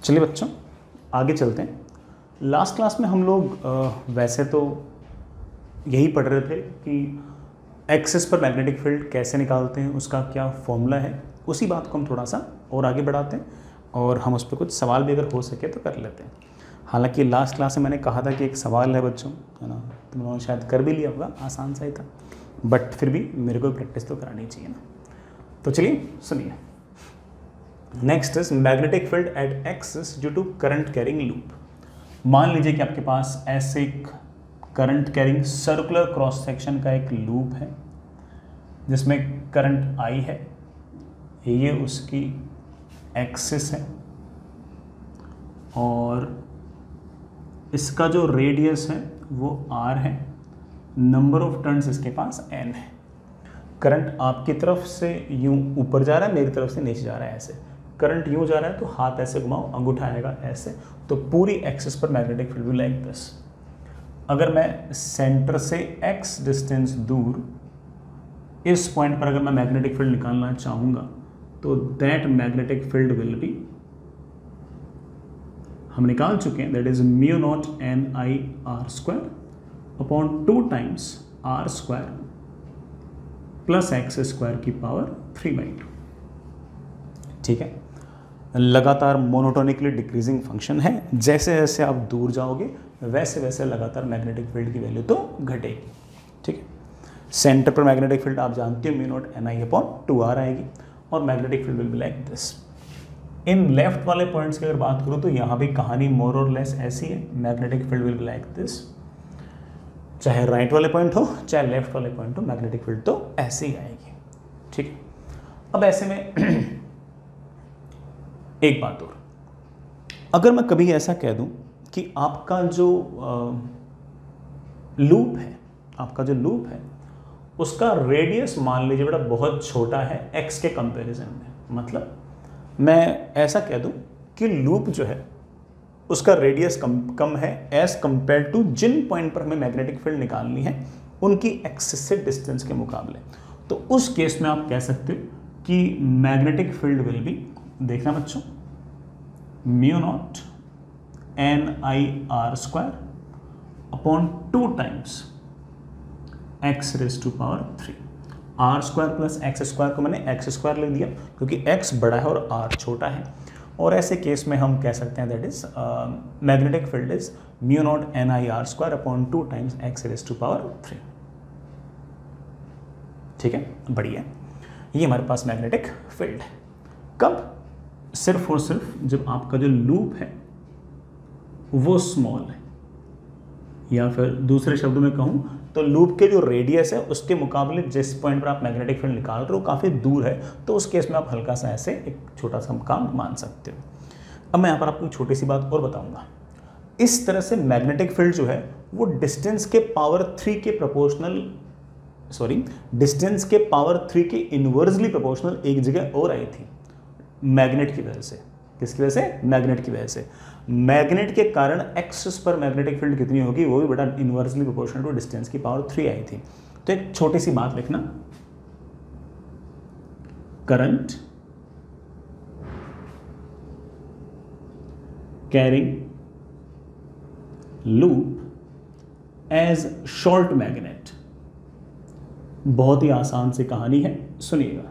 चलिए बच्चों आगे चलते हैं। लास्ट क्लास में हम लोग वैसे तो यही पढ़ रहे थे कि एक्सिस पर मैग्नेटिक फील्ड कैसे निकालते हैं, उसका क्या फॉर्मूला है। उसी बात को हम थोड़ा सा और आगे बढ़ाते हैं और हम उस पर कुछ सवाल भी अगर हो सके तो कर लेते हैं। हालांकि लास्ट क्लास में मैंने कहा था कि एक सवाल है बच्चों, है ना, तुम लोगों ने शायद कर भी लिया होगा, आसान सा ही था, बट फिर भी मेरे को प्रैक्टिस तो करानी चाहिए ना। तो चलिए सुनिए। Next is magnetic field at axis due to current carrying loop. मान लीजिए कि आपके पास ऐसे एक current carrying circular cross section का एक लूप है जिसमें करंट आई है, ये उसकी एक्सिस है और इसका जो रेडियस है वो r है, नंबर ऑफ टर्न्स इसके पास n है। करंट आपकी तरफ से यूं ऊपर जा रहा है, मेरी तरफ से नीचे जा रहा है। ऐसे करंट यूं जा रहा है तो हाथ ऐसे घुमाओ, अंगूठा आएगा ऐसे, तो पूरी एक्सिस पर मैग्नेटिक फील्ड भी लाइक दिस। अगर मैं सेंटर से x डिस्टेंस दूर इस पॉइंट पर अगर मैं मैग्नेटिक फील्ड निकालना चाहूँगा तो that magnetic field will be, हम निकाल चुके हैं, that is mu not an I are square upon 2 times R square plus x square की पावर 3/2। ठीक है, लगातार मोनोटोनिकली डिक्रीजिंग फंक्शन है। जैसे जैसे आप दूर जाओगे वैसे वैसे लगातार मैग्नेटिक फील्ड की वैल्यू तो घटेगी। ठीक है, सेंटर पर मैग्नेटिक फील्ड आप जानते हो mu not an I upon 2r आएगी और magnetic field will be like this. इन लेफ्ट वाले पॉइंट्स की अगर बात करूं तो यहाँ भी कहानी मोर और लेस ऐसी है, magnetic field will be like this. चाहे राइट वाले पॉइंट हो चाहे लेफ्ट वाले पॉइंट हो, मैग्नेटिक फील्ड तो ऐसे ही आएगी। ठीक है, अब ऐसे में एक बात और, अगर मैं कभी ऐसा कह दूं कि आपका जो लूप है उसका रेडियस मान लीजिए बेटा बहुत छोटा है x के कंपैरिजन में, मतलब मैं ऐसा कह दूं कि लूप जो है उसका रेडियस कम है एज कंपेयर टू जिन पॉइंट पर हमें मैग्नेटिक फील्ड निकालनी है उनकी एक्सिस से डिस्टेंस के मुकाबले, तो उस केस में आप कह सकते हो कि मैग्नेटिक फील्ड विल बी, देखना बच्चों, mu not an I are square upon 2 times x raise to power 3। R square plus x square को मैंने एक्स स्क्वायर ले लिया क्योंकि एक्स बड़ा है और आर छोटा है, और ऐसे केस में हम कह सकते हैं that is magnetic field is mu not an I are square upon 2 times x raise to power 3। ठीक है, बढ़िया, ये हमारे पास मैग्नेटिक फील्ड है। कब? सिर्फ और सिर्फ जब आपका जो लूप है वो स्मॉल है, या फिर दूसरे शब्दों में कहूं तो लूप के जो रेडियस है उसके मुकाबले जिस पॉइंट पर आप मैग्नेटिक फील्ड निकाल रहे हो काफ़ी दूर है, तो उस केस में आप हल्का सा ऐसे एक छोटा सा काम मान सकते हो। अब मैं यहाँ पर आपको एक छोटी सी बात और बताऊंगा। इस तरह से मैग्नेटिक फील्ड जो है वो डिस्टेंस के पावर 3 के प्रोपोर्शनल, डिस्टेंस के पावर 3 के इनवर्सली प्रोपोर्शनल एक जगह और आई थी, मैग्नेट की वजह से। किसकी वजह से? मैग्नेट की वजह से। मैग्नेट के कारण एक्सिस पर मैग्नेटिक फील्ड कितनी होगी, वो भी बड़ा इनवर्सली प्रोपोर्शनल टू डिस्टेंस की पावर 3 आई थी। तो एक छोटी सी बात लिखना, current carrying loop as short magnet. बहुत ही आसान सी कहानी है, सुनिएगा।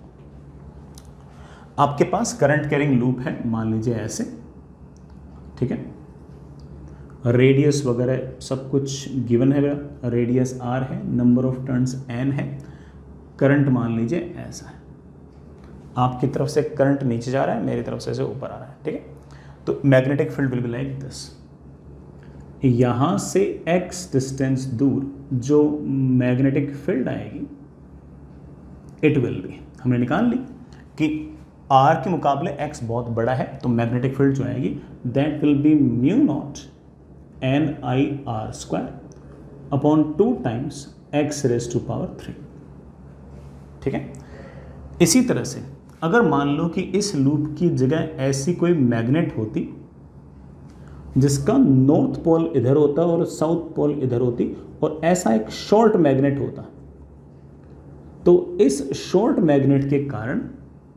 आपके पास करंट कैरिंग लूप है, मान लीजिए ऐसे, ठीक है, रेडियस वगैरह सब कुछ गिवन है, रेडियस r है, नंबर ऑफ टर्न्स n है, करंट मान लीजिए ऐसा है, आपकी तरफ से करंट नीचे जा रहा है, मेरी तरफ से ऊपर आ रहा है। ठीक है, तो magnetic field will be like this. यहां से x डिस्टेंस दूर जो मैग्नेटिक फील्ड आएगी इट विल बी, हमने निकाल ली कि r के मुकाबले x बहुत बड़ा है, तो मैग्नेटिक फील्ड जो आएगी that will be mu not an I are square upon 2 times x raise to power 3। ठीक है, इसी तरह से अगर मान लो कि इस लूप की जगह ऐसी कोई मैग्नेट होती जिसका नॉर्थ पोल इधर होता और साउथ पोल इधर होती, और ऐसा एक शॉर्ट मैग्नेट होता, तो इस शॉर्ट मैग्नेट के कारण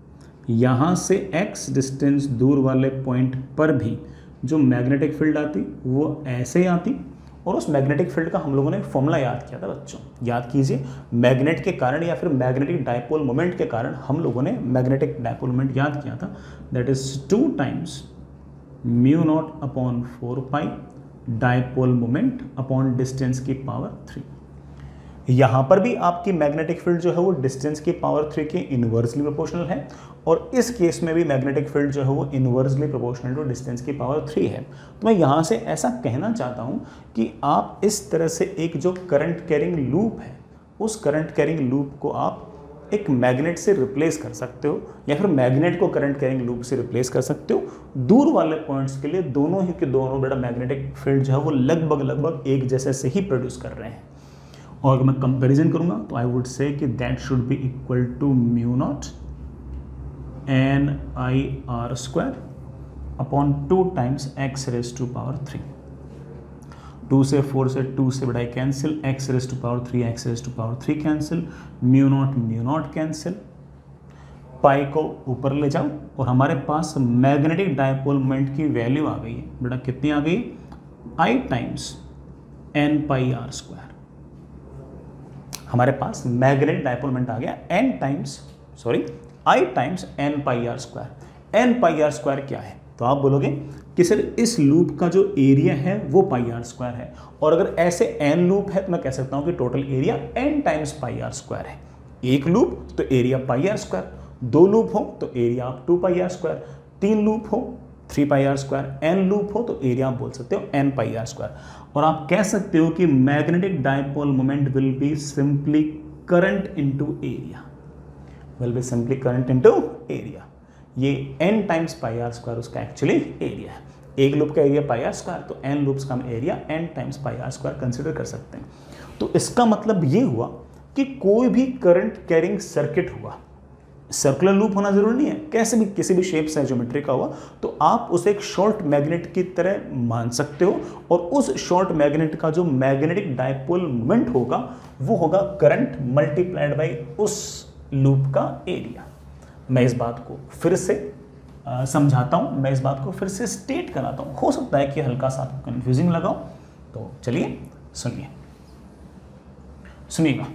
यहाँ से x डिस्टेंस दूर वाले पॉइंट पर भी जो मैग्नेटिक फील्ड आती वो ऐसे ही आती, और उस मैग्नेटिक फील्ड का हम लोगों ने फॉर्मूला याद किया था बच्चों, याद कीजिए। मैग्नेट के कारण या फिर मैग्नेटिक डायपोल मोमेंट के कारण हम लोगों ने मैग्नेटिक डायपोल मोमेंट याद किया था, that is 2 times mu not upon 4 pi dipole moment upon distance की पावर 3। यहाँ पर भी आपकी मैग्नेटिक फील्ड जो है वो डिस्टेंस की पावर 3 के इनवर्सली प्रोपोर्शनल है, और इस केस में भी मैग्नेटिक फील्ड जो है वो इनवर्सली प्रोपोर्शनल टू डिस्टेंस की पावर 3 है। तो मैं यहाँ से ऐसा कहना चाहता हूँ कि आप इस तरह से एक जो करंट कैरिंग लूप है, उस करंट कैरिंग लूप को आप एक मैग्नेट से रिप्लेस कर सकते हो, या फिर मैग्नेट को करंट कैरिंग लूप से रिप्लेस कर सकते हो। दूर वाले पॉइंट्स के लिए दोनों ही के दोनों बेटा मैग्नेटिक फील्ड जो है वो लगभग एक जैसे से ही प्रोड्यूस कर रहे हैं। और अगर मैं कंपैरिजन करूंगा तो आई वुड से कि that should be equal to mu not an I are square upon 2 times x raise to power 3। 2 से 4 से 2 से बड़ा cancel, x raise to power 3 x raise to power 3 cancel, mu not cancel, pi को ऊपर ले जाओ और हमारे पास मैग्नेटिक डायपोल मोमेंट की वैल्यू आ गई है बेटा, कितनी आ गई, I times n pi r square. हमारे पास मैग्नेटिक डायपोल मोमेंट आ गया I times n pi r square. N pi r square क्या है, तो आप बोलोगे कि सर इस लूप का जो एरिया है वो पाई आर स्क्वायर है, और अगर ऐसे एन लूप है तो मैं कह सकता हूं कि total area n times pi r square है। एक लूप तो area pi r square, 2 loop हो तो एरिया आप 2 पाई आर स्क्वायर, 3 लूप हो 3 pi r square, n loop हो तो एरिया आप बोल सकते हो एन पाई आर स्क्वायर। और आप कह सकते हो कि magnetic dipole moment will be simply current into area, ये n times pi r square उसका एक्चुअली एरिया है। एक लूप का एरिया पाई आर स्क्वायर, तो n लूप्स का हम area n times pi r square consider कर सकते हैं। तो इसका मतलब ये हुआ कि कोई भी करंट कैरिंग सर्किट हुआ, सर्कुलर लूप होना जरूरी नहीं है, कैसे भी किसी भी शेप से ज्योमेट्री का हुआ, तो आप उसे एक शॉर्ट मैग्नेट की तरह मान सकते हो, और उस शॉर्ट मैग्नेट का जो मैग्नेटिक डायपोल मोमेंट होगा वो होगा करंट मल्टीप्लाइड बाय उस लूप का एरिया। मैं इस बात को फिर से समझाता हूं, मैं इस बात को फिर से स्टेट कराता हूं, हो सकता है कि हल्का सा आपको कंफ्यूजिंग लगा हो, तो चलिए सुनिएगा।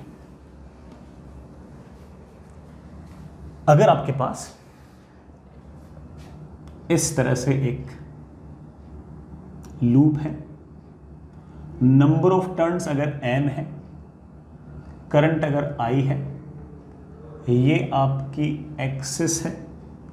अगर आपके पास इस तरह से एक लूप है, नंबर ऑफ टर्न्स अगर n है, करंट अगर I है, ये आपकी एक्सिस है,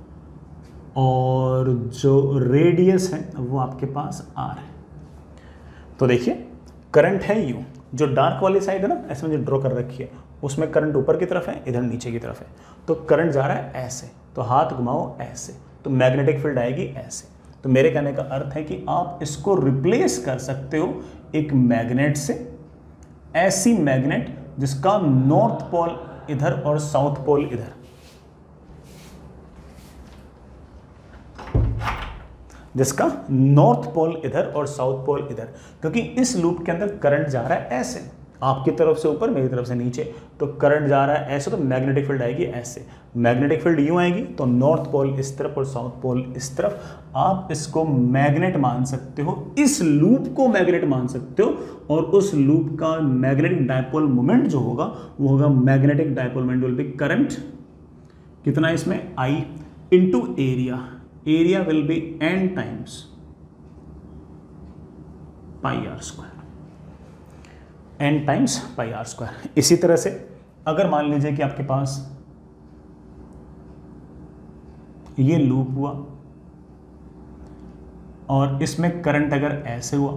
और जो रेडियस है वो आपके पास r है। तो देखिए करंट है यू, जो डार्क वाली साइड है ना, ऐसे मैंने ड्रॉ कर रखी है, उसमें करंट ऊपर की तरफ है, इधर नीचे की तरफ है, तो करंट जा रहा है ऐसे, तो हाथ घुमाओ ऐसे, तो मैग्नेटिक फील्ड आएगी ऐसे। तो मेरे कहने का अर्थ है कि आप इसको रिप्लेस कर सकते हो एक मैग्नेट से, ऐसी मैग्नेट जिसका नॉर्थ पोल इधर और साउथ पोल इधर, जिसका नॉर्थ पोल इधर और साउथ पोल इधर, क्योंकि इस लूप के अंदर करंट जा रहा है ऐसे, आपकी तरफ से ऊपर मेरी तरफ से नीचे, तो करंट जा रहा है ऐसे, तो मैग्नेटिक फील्ड आएगी ऐसे। मैग्नेटिक फील्ड यूं आएगी तो नॉर्थ पोल इस तरफ और साउथ पोल इस तरफ। आप इसको मैग्नेट मान सकते हो, इस लूप को मैग्नेट मान सकते हो, और उस लूप का मैग्नेटिक डायपोल मोमेंट जो होगा वो होगा magnetic dipole moment will be current, कितना इसमें I into area, area will be n times pi r square, n times pi r square. इसी तरह से अगर मान लीजिए कि आपके पास ये लूप हुआ और इसमें करंट अगर ऐसे हुआ,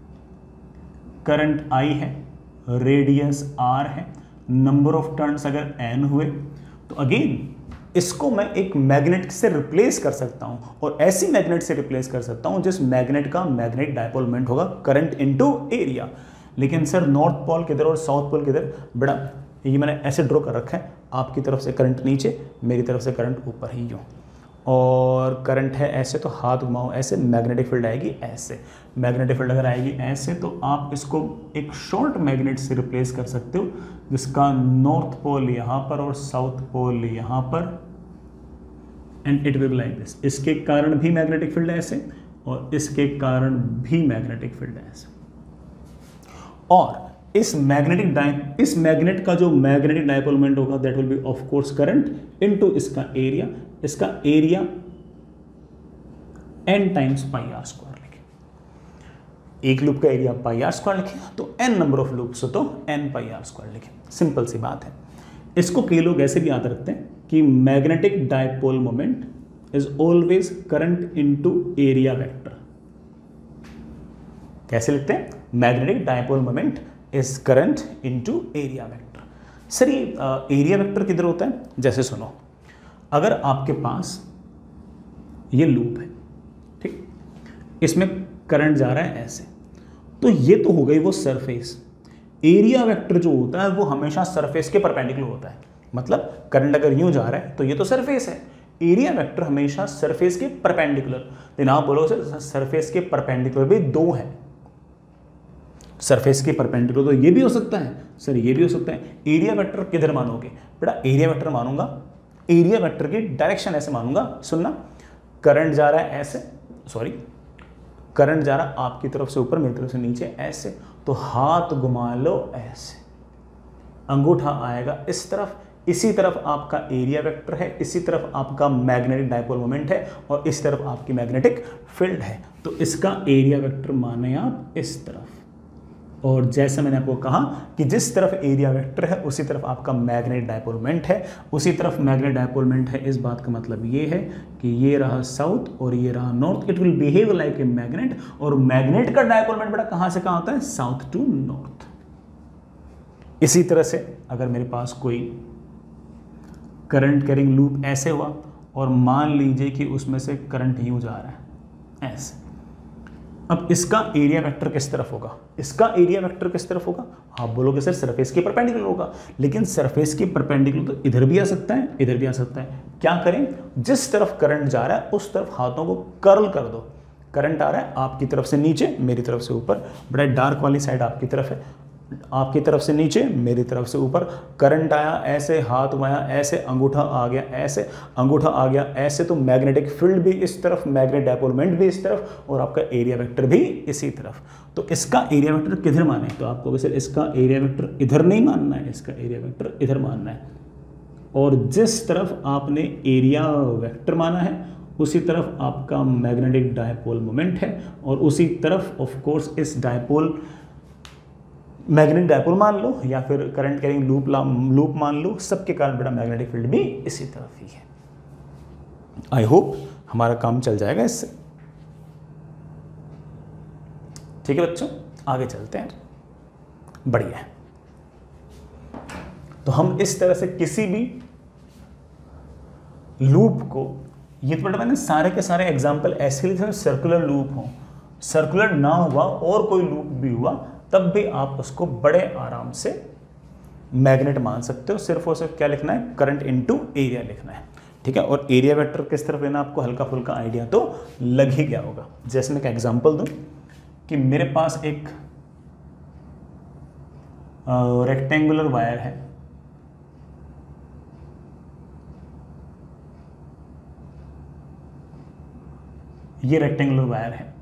करंट I है, रेडियस R है, नंबर ऑफ टर्न्स अगर n हुए, तो अगेन इसको मैं एक मैग्नेट से रिप्लेस कर सकता हूं, और ऐसी मैग्नेट से रिप्लेस कर सकता हूं जिस मैग्नेट का मैग्नेटिक डायपोल मोमेंट होगा करंट इनटू एरिया। लेकिन सर नॉर्थ पोल किधर और साउथ पोल किधर, बड़ा ये मैंने ऐसे ड्रॉ कर रखा है, आपकी तरफ से करंट नीचे, मेरी तरफ से करंट ऊपर ही यूँ, और करंट है ऐसे, तो हाथ घुमाओ ऐसे, मैग्नेटिक फील्ड आएगी ऐसे। मैग्नेटिक फील्ड अगर आएगी ऐसे, तो आप इसको एक शॉर्ट मैग्नेट से रिप्लेस कर सकते हो जिसका नॉर्थ पोल यहाँ पर और साउथ पोल यहाँ पर and it will be like this. इसके कारण भी मैग्नेटिक फील्ड है ऐसे, और इसके कारण भी मैग्नेटिक फील्ड है ऐसे। और इस मैग्नेट का जो मैग्नेटिक डायपोल मोमेंट होगा that will be of course current into इसका area n times pi r square लिखे। एक लूप का एरिया पाई आर स्क्वायर लिखे तो n नंबर ऑफ लूप्स हो तो n पाई आर स्क्वायर लिखे। सिंपल सी बात है। इसको कई लोग ऐसे भी याद रखते हैं कि magnetic dipole moment is always current into area vector. कैसे लिखते हैं? Magnetic dipole moment is current into area vector. Sir ये एरिया वेक्टर किधर होता है? जैसे सुनो, अगर आपके पास ये लूप है, ठीक, इसमें करंट जा रहा है ऐसे, तो ये तो हो गई वो सरफेस। एरिया वेक्टर जो होता है वो हमेशा सरफेस के परपेंडिकुलर होता है। मतलब करंट अगर यूं जा रहा है तो ये तो सरफेस है, एरिया वेक्टर हमेशा सरफेस के परपेंडिकुलर। लेकिन आप बोलो सर सरफेस के परपेंडिकुलर भी दो है। सरफेस के परपेंडिकुलर तो ये भी हो सकता है, सर ये भी हो सकता है। एरिया वेक्टर किधर मानोगे? बेटा एरिया वेक्टर मानूंगा, एरिया वेक्टर की डायरेक्शन ऐसे मानूंगा। सुनना, करंट जा रहा है ऐसे, करंट जा रहा है आपकी तरफ से ऊपर, मेरी तरफ से नीचे ऐसे, तो हाथ घुमा लो ऐसे, अंगूठा आएगा इस तरफ, इसी तरफ आपका एरिया वेक्टर है, इसी तरफ आपका मैग्नेटिक डायपोल मोमेंट है, और इस तरफ आपकी मैग्नेटिक फील्ड है। तो इसका एरिया वेक्टर माने आप इस तरफ। और जैसे मैंने आपको कहा कि जिस तरफ एरिया वेक्टर है उसी तरफ आपका मैग्नेटिक डायपोल मोमेंट है, उसी तरफ मैग्नेटिक डायपोल मोमेंट है। इस बात का मतलब ये है कि ये रहा साउथ और ये रहा north. It will behave like a magnet, और मैग्नेट का डायपोल मोमेंट बेटा कहां से कहां होता है? South to north. इसी तरह से अगर मेरे पास कोई करंट कैरिंग लूप ऐसे हुआ, और मान लीजिए कि उसमें से करंट यूं जा रहा है ऐसे, अब इसका एरिया वेक्टर किस तरफ होगा? इसका एरिया वेक्टर किस तरफ होगा? आप बोलोगे सर सरफेस के परपेंडिकुलर होगा, लेकिन सरफेस के परपेंडिकुलर तो इधर भी आ सकता है, इधर भी आ सकता है। क्या करें? जिस तरफ करंट जा रहा है उस तरफ हाथों को कर्ल कर दो। करंट आ रहा है आपकी तरफ से नीचे, मेरी तरफ से ऊपर, बड़ा डार्क वाली साइड आपकी तरफ है, आपकी तरफ से नीचे, मेरी तरफ से ऊपर। करंट आया ऐसे, हाथ घुमाया ऐसे, अंगूठा आ गया ऐसे, अंगूठा आ गया ऐसे, तो मैग्नेटिक फील्ड भी इस तरफ, मैग्नेटिक डायपोल मोमेंट भी इस तरफ, और आपका एरिया वेक्टर भी इसी तरफ। तो इसका एरिया वेक्टर किधर माने? तो आपको सर इसका एरिया वेक्टर इधर नहीं मानना है, इसका एरिया वेक्टर इधर मानना है। और जिस तरफ आपने एरिया वेक्टर माना है उसी तरफ आपका मैग्नेटिक डायपोल मोमेंट है, और उसी तरफ ऑफ कोर्स इस डायपोल मैग्नेटिक डायपोल मान लो या फिर करंट कैरिंग लूप मान लो, सबके कारण बेटा मैग्नेटिक फील्ड भी इसी तरफ ही है। आई होप हमारा काम चल जाएगा इससे। ठीक है बच्चों, आगे चलते हैं। बढ़िया है। तो हम इस तरह से किसी भी लूप को, ये तो बेटा मैंने सारे के सारे एग्जाम्पल ऐसे लिखे सर्कुलर लूप हो, सर्कुलर ना हुआ और कोई लूप भी हुआ तब भी आप उसको बड़े आराम से मैग्नेट मान सकते हो। सिर्फ और सिर्फ क्या लिखना है? करंट इनटू एरिया लिखना है। ठीक है, और एरिया वेक्टर किस तरफ लेना आपको हल्का फुल्का आइडिया तो लग ही गया होगा। जैसे मैं एक एग्जांपल दूं कि मेरे पास एक रेक्टेंगुलर वायर है, ये रेक्टेंगुलर वायर है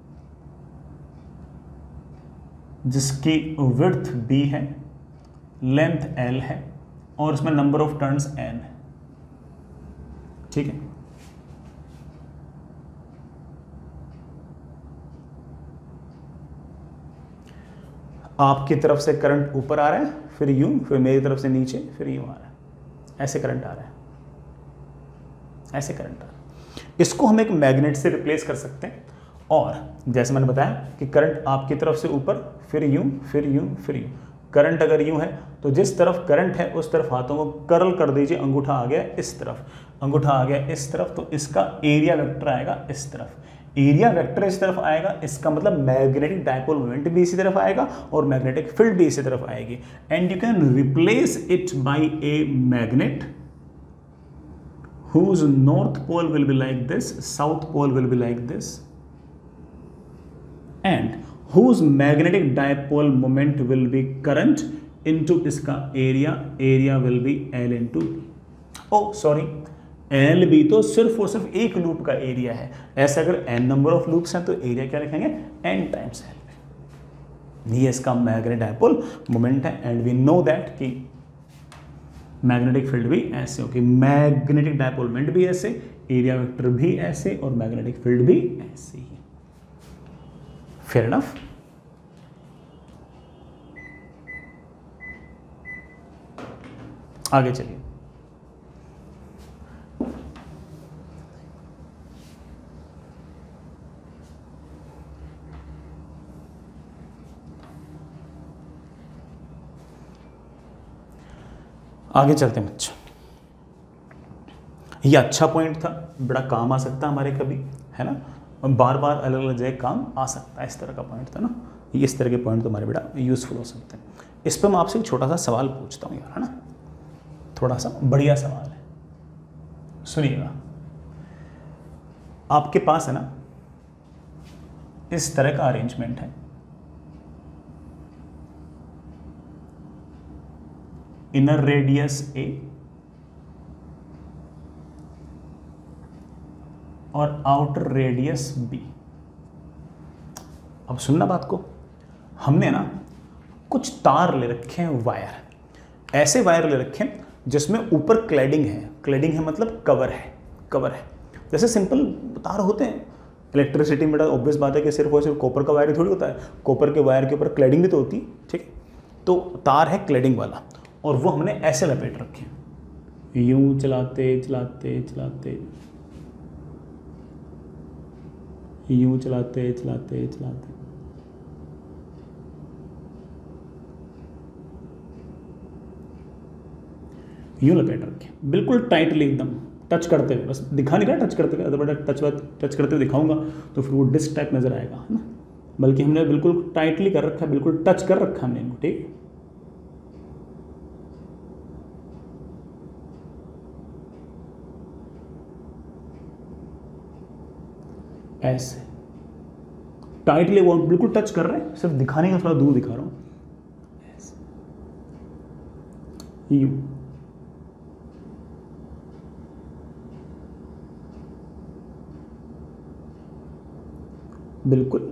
जिसकी विड्थ b है, लेंथ l है, और इसमें नंबर ऑफ टर्न्स n है। ठीक है, आपकी तरफ से करंट ऊपर आ रहा है, फिर यूं, फिर मेरी तरफ से नीचे, फिर यूं आ रहा है, ऐसे करंट आ रहा है, ऐसे करंट आ रहा है। इसको हम एक मैग्नेट से रिप्लेस कर सकते हैं। और जैसे मैंने बताया कि करंट आपकी तरफ से ऊपर, फिर यूं, फिर यूं, फिर यूं। करंट अगर यूं है तो जिस तरफ करंट है उस तरफ हाथों को कर्ल कर दीजिए। अंगूठा आ गया इस तरफ, अंगूठा आ गया इस तरफ, तो इसका एरिया वेक्टर आएगा इस तरफ। एरिया वेक्टर इस तरफ आएगा, इसका मतलब मैग्नेटिक डायपोल मोमेंट भी इसी तरफ आएगा और मैग्नेटिक फील्ड भी इसी तरफ आएगी। And you can replace it by a magnet whose north pole will be like this, south pole will be like this, and whose magnetic dipole moment will be current into इसका area will be L into, oh sorry, l b तो सिर्फ और सिर्फ एक loop का area है। ऐसे अगर एन नंबर ऑफ लूप्स हैं तो एरिया क्या रखेंगे, एन टाइम्स एल। ये इसका मैग्नेटिक डायपोल मोमेंट है। एंड वी नो दैट कि मैग्नेटिक फील्ड भी ऐसे होगी, मैग्नेटिक डायपोल मोमेंट भी ऐसे, एरिया वेक्टर भी ऐसे और मैग्नेटिक फील्ड भी ऐसे ही। Fair enough. आगे चलिए। आगे चलते हैं बच्चों। ये अच्छा पॉइंट था, बड़ा काम आ सकता है हमारे कभी, है ना, बार बार अलग अलग जगह काम आ सकता है। इस तरह का पॉइंट था ना, ये इस तरह के पॉइंट तो हमारे बड़ा यूजफुल हो सकते हैं। इस पर मैं आपसे एक छोटा सा सवाल पूछता हूँ यार, है ना, थोड़ा सा बढ़िया सवाल है, सुनिएगा। आपके पास है ना इस तरह का अरेंजमेंट है, इनर रेडियस ए और आउटर रेडियस बी। अब सुनना बात को, हमने ना कुछ तार ले रखे हैं, वायर, ऐसे वायर ले रखे हैं जिसमें ऊपर क्लैडिंग है। क्लैडिंग है मतलब कवर है, कवर है। जैसे सिंपल तार होते हैं इलेक्ट्रिसिटी में, ऑब्वियस बात है कि सिर्फ और सिर्फ कॉपर का वायर थोड़ी होता है, कॉपर के वायर के ऊपर क्लैडिंग भी तो होती है, ठीक है। तो तार है क्लैडिंग वाला और वो हमने ऐसे लपेट रखे हैं, यूं चलाते चलाते चलाते, यूं चलाते चलाते चलाते, यूं लपेट रखे, बिल्कुल टाइटली एकदम, टच करते हुए, बस दिखा नहीं रहा टच करते हुए, बड़ा टच करते हुए दिखाऊंगा तो फिर वो डिस्क टाइप नजर आएगा, है ना। बल्कि हमने बिल्कुल टाइटली कर रखा है, बिल्कुल टच कर रखा हमने इनको, ठीक। ऐसे टाइटली वो बिल्कुल टच कर रहे हैं, सिर्फ दिखाने का थोड़ा दूर दिखा रहा हूं, यूं। बिल्कुल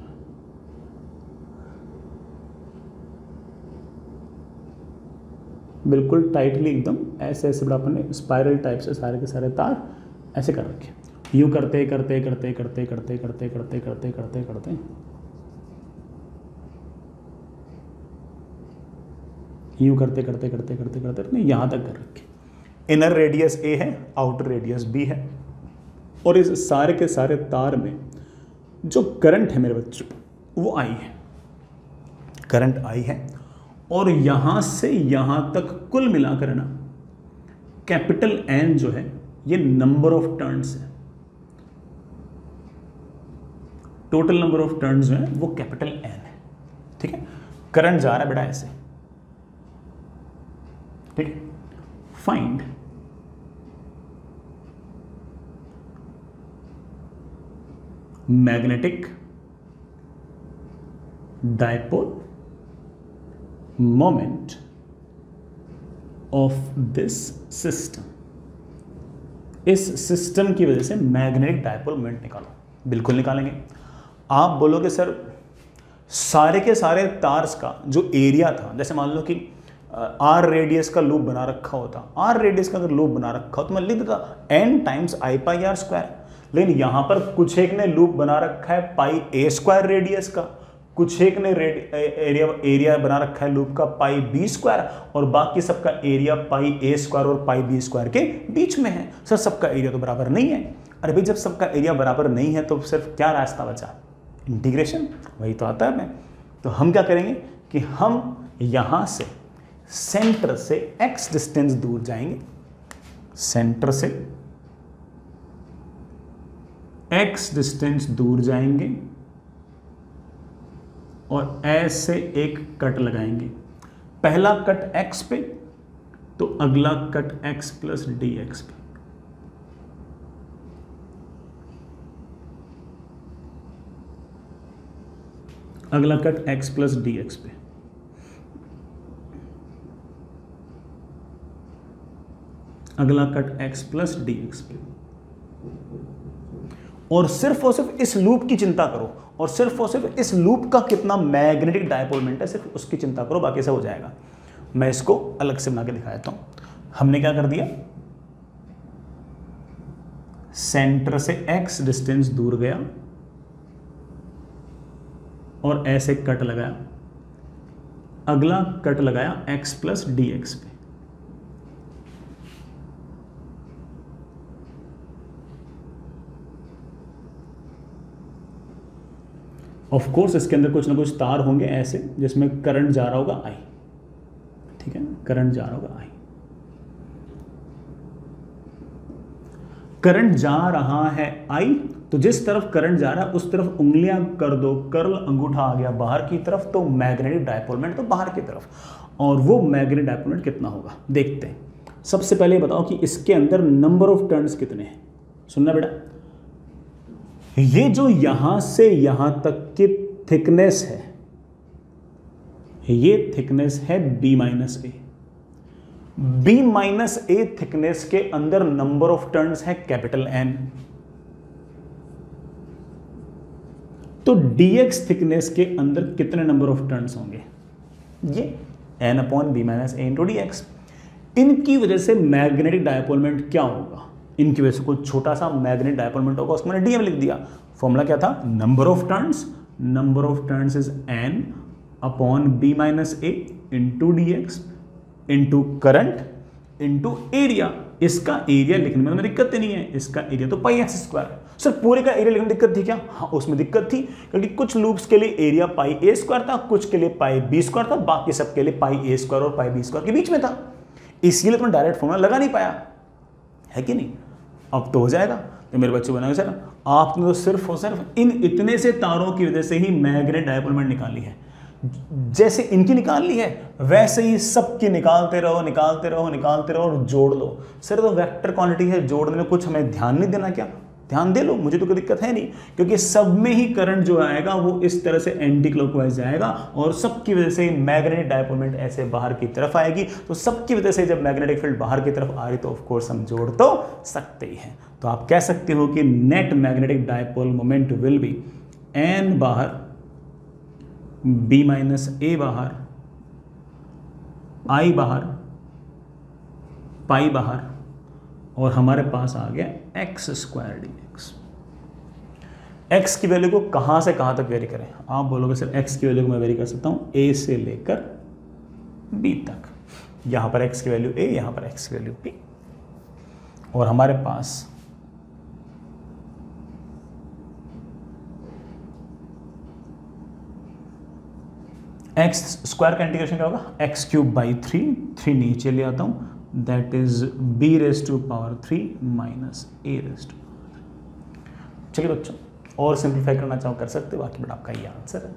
बिल्कुल टाइटली एकदम ऐसे ऐसे बड़ा अपने स्पाइरल टाइप से सारे के सारे तार ऐसे कर रखे, यूं करते करते करते करते करते करते करते करते करते करते यूं करते करते करते करते करते अपने यहां तक कर रखे। इनर रेडियस ए है, आउटर रेडियस बी है, और इस सारे के सारे तार में जो करंट है मेरे बच्चों वो आई है, करंट आई है। और यहां से यहां तक कुल मिलाकर है ना, कैपिटल एन जो है ये नंबर ऑफ टर्न्स है, टोटल नंबर ऑफ टर्न्स जो है वो कैपिटल एन है, ठीक है। करंट जा रहा है बेटा ऐसे, ठीक है। Find magnetic dipole moment of this system. इस सिस्टम की वजह से मैग्नेटिक डायपोल मोमेंट निकालो। बिल्कुल निकालेंगे। आप बोलोगे सर सारे के सारे तार्स का जो एरिया था, जैसे मान लो कि आर रेडियस का लूप बना रखा होता, आर रेडियस का अगर लूप बना रखा हो तो मैं लिख देता n times I pi r square. लेकिन यहां पर कुछ एक ने लूप बना रखा है पाई ए स्क्वायर रेडियस का, कुछ एक ने एरिया बना रखा है लूप का पाई बी स्क्वायर, और बाकी सबका एरिया पाई ए स्क्वायर और पाई बी स्क्वायर के बीच में है। सर सबका एरिया तो बराबर नहीं है। अरे भाई जब सबका एरिया बराबर नहीं है तो सिर्फ क्या रास्ता बचा, इंटीग्रेशन, वही तो आता है। मैं तो हम क्या करेंगे कि हम यहां से सेंटर से x डिस्टेंस दूर जाएंगे, सेंटर से x डिस्टेंस दूर जाएंगे और ऐसे एक कट लगाएंगे। पहला कट x पे तो अगला cut x plus d x पे। अगला cut x plus d x पे। अगला cut x plus d x पे, और सिर्फ इस लूप की चिंता करो, और सिर्फ इस लूप का कितना मैग्नेटिक डायपोल मोमेंट है, सिर्फ उसकी चिंता करो, बाकी सब हो जाएगा। मैं इसको अलग से बना के दिखा देता हूं। हमने क्या कर दिया, सेंटर से x डिस्टेंस दूर गया और ऐसे कट लगाया, अगला कट लगाया x प्लस डी एक्स पे। ऑफ कोर्स इसके अंदर कुछ ना कुछ तार होंगे ऐसे जिसमें करंट जा रहा होगा I, ठीक है, करंट जा रहा होगा I। करंट जा रहा है I, तो जिस तरफ करंट जा रहा है उस तरफ उंगलियां कर दो, कर्ल अंगूठा आ गया बाहर की तरफ, तो मैग्नेटिक डायपोल मोमेंट तो बाहर की तरफ। और वो मैग्नेटिक डायपोल मोमेंट कितना होगा देखते हैं। सबसे पहले बताओ कि इसके अंदर नंबर ऑफ टर्न्स कितने हैं। सुनना बेटा, ये जो यहां से यहां तक की थिकनेस है, ये थिकनेस है b minus a. b minus a thickness के अंदर नंबर ऑफ टर्न्स है कैपिटल N। तो dx थिकनेस के अंदर कितने नंबर ऑफ टर्न्स होंगे, ये n upon b minus a into d x. इनकी वजह से मैग्नेटिक डायपोल मोमेंट क्या होगा, इनकी वजह से कुछ छोटा सा मैग्नेटिक डायपोल मोमेंट होगा, उसको मैंने dm लिख दिया। फॉर्मूला क्या था, number of turns is n upon b minus a into d x into current into area. इसका एरिया लिखने में दिक्कत नहीं है, इसका एरिया तो पाई एक्स स्क्वायर। सर पूरे का एरिया लिखने में दिक्कत थी क्या, हाँ उसमें दिक्कत थी, क्योंकि कुछ लूप्स के लिए एरिया पाई ए स्क्वायर था, कुछ के लिए पाई बी स्क्वायर था, बाकी सब के लिए पाई ए स्क्वायर और पाई बी स्क्वायर के बीच में था, इसलिए तो डायरेक्ट फॉर्मूला लगा नहीं पाया, है कि नहीं। अब तो हो जाएगा। तो मेरे बच्चे बनाएंगे सर आपने तो सिर्फ और सिर्फ इन इतने से तारों की वजह से ही मैग्नेटिक डायपोल मोमेंट निकाली है, जैसे इनकी निकाल ली है वैसे ही सबकी निकालते रहो और जोड़ लो। सर तो वेक्टर क्वांटिटी है, जोड़ने में कुछ हमें ध्यान नहीं देना क्या, ध्यान दे लो, मुझे तो कोई दिक्कत है नहीं, क्योंकि सब में ही करंट जो आएगा वो इस तरह से एंटी क्लॉकवाइज जाएगा और सबकी वजह से मैग्नेटिक डायपोल मोमेंट ऐसे बाहर की तरफ आएगी। तो सबकी वजह से जब मैग्नेटिक फील्ड बाहर की तरफ आ रही तो ऑफकोर्स हम जोड़ तो सकते ही हैं। तो आप कह सकते हो कि net magnetic dipole moment will be n बाहर, बी माइनस ए बाहर, आई बाहर, पाई बाहर, और हमारे पास आ गया x square d x. X की वैल्यू को कहां से कहां तक वेरी करें, आप बोलोगे सर एक्स की वैल्यू को मैं वेरी कर सकता हूं ए से लेकर बी तक। यहां पर एक्स की वैल्यू ए, यहां पर एक्स की वैल्यू बी, और हमारे पास एक्स स्क्वायर का इंटीग्रेशन क्या होगा, एक्स क्यूब बाई 3 नीचे ले आता हूं, that is b raise to power 3 minus a raise to. चलिए बच्चों और सिंप्लीफाई करना चाहो कर सकते हो, बाकी बड़ा आपका ये आंसर है।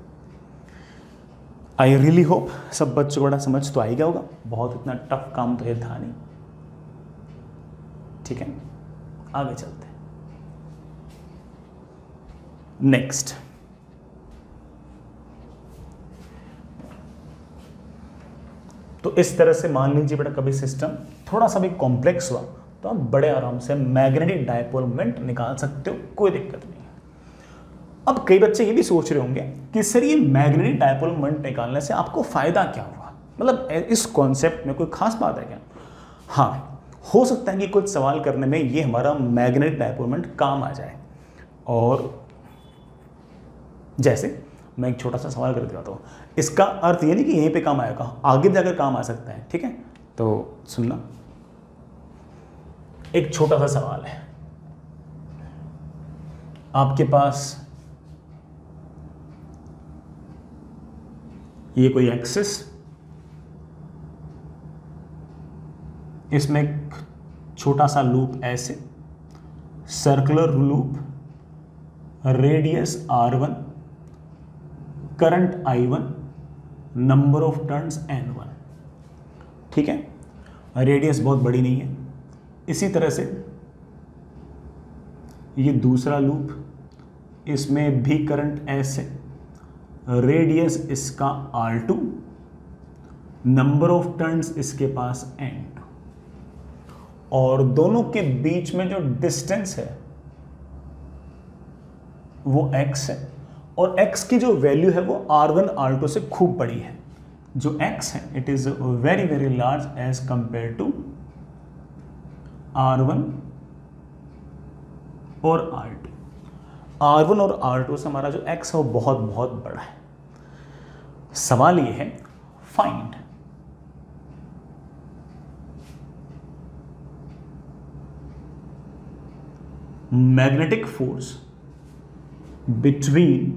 आई रियली होप सब बच्चों को बड़ा समझ तो आएगा होगा, बहुत इतना टफ काम तो ये था नहीं। ठीक है, आगे चलते हैं। नेक्स्ट, तो इस तरह से मान लीजिए बेटा कभी सिस्टम थोड़ा सा भी कॉम्प्लेक्स हुआ तो आप बड़े आराम से मैग्नेटिक डायपोल मोमेंट निकाल सकते हो, कोई दिक्कत नहीं है। अब कई बच्चे ये भी सोच रहे होंगे कि सर ये मैग्नेटिक डायपोल मोमेंट निकालने से आपको फायदा क्या हुआ, मतलब इस कॉन्सेप्ट में कोई खास बात है क्या। हाँ, हो सकता है कि कुछ सवाल करने में ये हमारा मैग्नेटिक डायपोल मोमेंट काम आ जाए। और जैसे मैं एक छोटा सा सवाल कर दिखाता हूँ, इसका अर्थ ये नहीं कि यहीं पे काम आएगा, आगे जाकर काम आ सकता है। ठीक है, तो सुनना, एक छोटा सा सवाल है, आपके पास ये कोई एक्सिस, इसमें एक छोटा सा लूप ऐसे, circular loop, radius R1, current I1, number of turns N1। ठीक है, रेडियस बहुत बड़ी नहीं है। इसी तरह से ये दूसरा लूप, इसमें भी करंट ऐसे, रेडियस इसका R2, नंबर ऑफ टर्न्स इसके पास N2। और दोनों के बीच में जो डिस्टेंस है वो x है, और x की जो वैल्यू है वो R1 R2 से खूब बड़ी है। जो x है it is very very large as compare to R1 और R2। R1 और R2 से हमारा जो x है वो बहुत बहुत बड़ा है। सवाल ये है find magnetic force between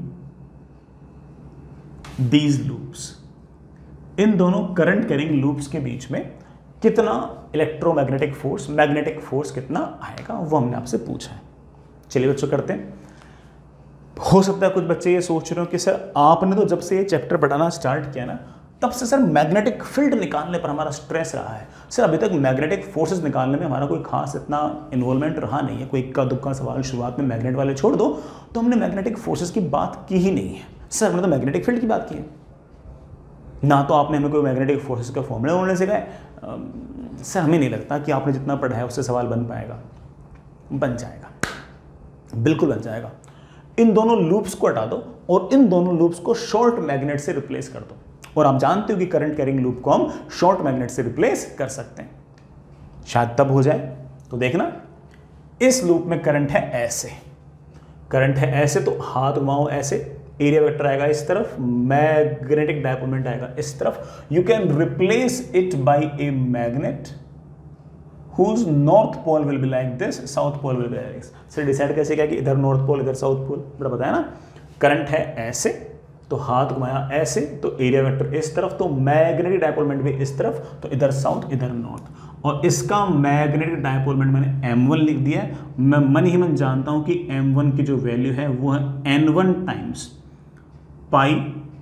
these loops. इन दोनों करंट कैरिंग लूप्स के बीच में कितना इलेक्ट्रोमैग्नेटिक फोर्स, मैग्नेटिक फोर्स कितना आएगा, वो हमने आपसे पूछा है। चलिए बच्चों करते हैं। हो सकता है कुछ बच्चे ये सोच रहे हो कि सर आपने तो जब से ये चैप्टर पढ़ाना स्टार्ट किया ना तब से सर मैग्नेटिक फील्ड निकालने पर हमारा स्ट्रेस रहा है। सर अभी तक मैग्नेटिक फोर्सेस निकालने में हमारा कोई खास इतना इन्वॉल्वमेंट रहा नहीं है। कोई इक्का दुक्का सवाल शुरुआत में मैग्नेट वाले छोड़ दो तो हमने मैग्नेटिक फोर्सेस की बात की ही नहीं है। सर हमने तो मैग्नेटिक फील्ड की बात की है ना, तो आपने हमें कोई मैग्नेटिक फोर्सेस का फॉर्मूला बोलने से कहा। सर हमें नहीं लगता कि आपने जितना पढ़ा है उससे सवाल बन पाएगा। बन जाएगा, बिल्कुल बन जाएगा। इन दोनों लूप्स को हटा दो और इन दोनों लूप्स को शॉर्ट मैग्नेट से रिप्लेस कर दो, और आप जानते हो कि करंट कैरिंग लूप को हम शॉर्ट मैग्नेट से रिप्लेस कर सकते हैं। शायद तब हो जाए। तो देखना, इस लूप में करंट है ऐसे, करंट है ऐसे, तो हाथ घुमाओ ऐसे, एरिया वेक्टर आएगा इस तरफ, मैग्नेटिक डायपोल मोमेंट आएगा इस तरफ। You can replace it by a magnet whose north pole will be like this, south pole will be like this। Sir decide कैसे किया कि इधर नॉर्थ पोल इधर साउथ पोल? बड़ा बताया ना, करंट है ऐसे तो हाथ घुमाया ऐसे, तो एरिया वेक्टर इस तरफ, तो मैग्नेटिक डायपोल मोमेंट भी इस तरफ, तो इधर साउथ इधर नॉर्थ। और इसका मैग्नेटिक डायपोल मोमेंट मैंने m1 लिख दिया है। मैं मन ही मन जानता हूं कि m1 की जो वैल्यू है वो है n1 टाइम्स पाई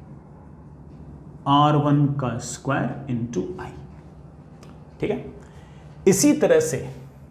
r1 का स्क्वायर इंटू आई। ठीक है, इसी तरह से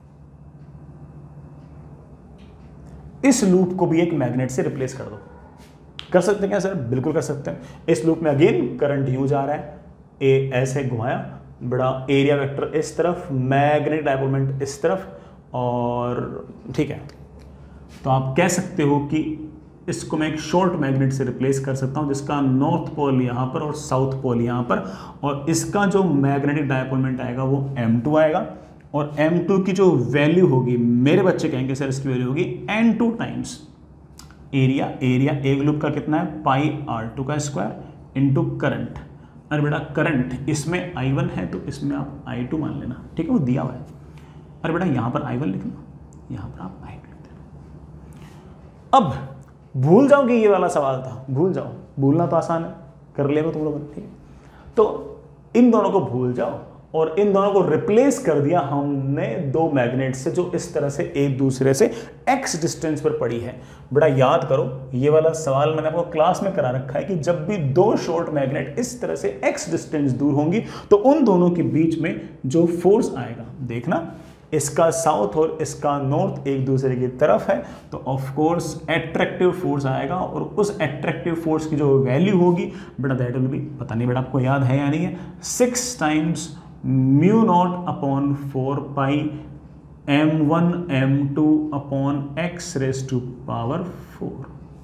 इस लूप को भी एक मैग्नेट से रिप्लेस कर दो। कर सकते हैं क्या सर? बिल्कुल कर सकते हैं। इस लूप में अगेन करंट यूं जा रहा है, ए ऐसे घुमाया, बड़ा एरिया वेक्टर इस तरफ, मैग्नेटिक डायपोल मोमेंट इस तरफ, और ठीक है। तो आप कह सकते हो कि इसको मैं एक शॉर्ट मैग्नेट से रिप्लेस कर सकता हूं जिसका नॉर्थ पोल यहां पर और साउथ पोल यहां पर, और इसका जो मैग्नेटिक डायपोल मोमेंट आएगा वो m2 आएगा, और m2 की जो वैल्यू होगी, मेरे बच्चे कहेंगे सर इसकी वैल्यू होगी n2 टाइम्स एरिया। एरिया एक लूप का कितना है? पाई r2 का स्क्वायर इंटू करंट। अरे बेटा करंट इसमें i1 है तो इसमें आप i2 मान लेना, ठीक है, वो दिया हुआ है। अरे बेटा यहाँ पर i1 लिख लो, यहाँ पर आप i2 लिख देना। अब भूल जाओ कि ये वाला सवाल था, भूल जाओ, भूलना तो आसान है, कर लेगा तुम लोग, ठीक है। तो इन दोनों को भूल जाओ और इन दोनों को रिप्लेस कर दिया हमने दो मैग्नेट से जो इस तरह से एक दूसरे से x डिस्टेंस पर पड़ी है। बड़ा याद करो, ये वाला सवाल मैंने आपको क्लास में करा रखा है कि जब भी दो शॉर्ट मैग्नेट इस तरह से x डिस्टेंस दूर होंगी तो उन दोनों के बीच में जो फोर्स आएगा, देखना इसका साउथ और इसका नॉर्थ एक दूसरे की तरफ है, तो ऑफ कोर्स एट्रैक्टिव फोर्स आएगा, और उस एट्रैक्टिव फोर्स की जो वैल्यू होगी बेटा दैट विल बी, पता नहीं बेटा आपको याद है या नहीं है, 6 times mu not upon 4 pi m1 m2 upon x raise to power 4,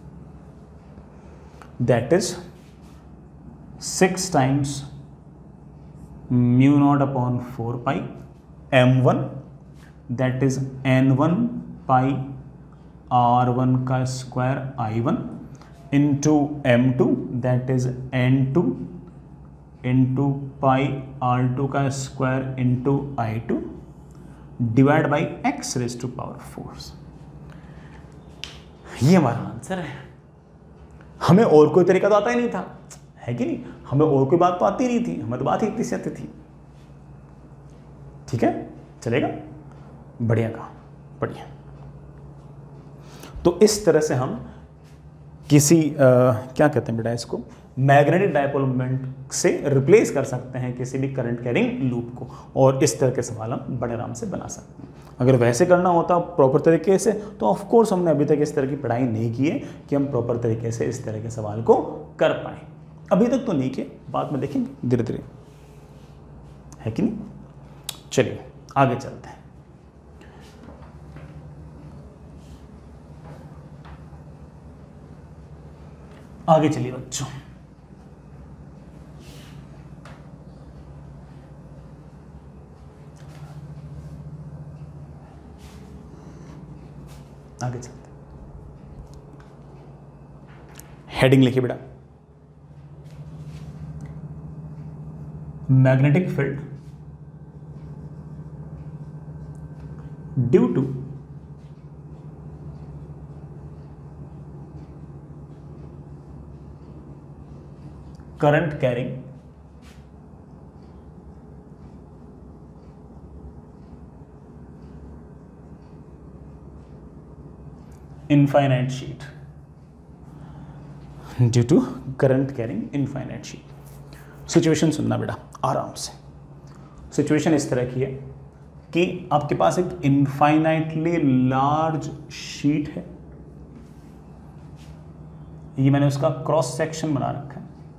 that is 6 times mu not upon 4 pi m1, that is n1 pi r1 का square i1 into m2 that is n2 into pi r2 का square into i2 divide by x raise to power 4। ये हमारा answer है। हमें और कोई तरीका तो आता ही नहीं था, है कि नहीं? हमें और कोई बात तो आती नहीं थी, हमें तो बात ही इतनी सी आती थी। ठीक है, चलेगा, बढ़िया कहा, बढ़िया। तो इस तरह से हम किसी क्या कहते हैं बेटा इसको, मैग्नेटिक डायपोल मोमेंट से रिप्लेस कर सकते हैं किसी भी करंट कैरिंग लूप को, और इस तरह के सवाल हम बड़े आराम से बना सकते हैं। अगर वैसे करना होता प्रॉपर तरीके से तो ऑफ कोर्स हमने अभी तक इस तरह की पढ़ाई नहीं की है कि हम प्रॉपर तरीके से इस तरह के सवाल को कर पाए। अभी तक तो नहीं किए, बाद में देखेंगे धीरे धीरे, है कि नहीं? चलिए आगे चलते हैं। आगे चलिए बच्चों, आगे चलते। हेडिंग लिखिए बेटा, magnetic field due to current carrying infinite sheet, due to current carrying infinite sheet. Situation सुनना बेटा आराम से। सिचुएशन इस तरह की है कि आपके पास एक इनफाइनाइटली लार्ज शीट है, ये मैंने उसका क्रॉस सेक्शन बना रखा है।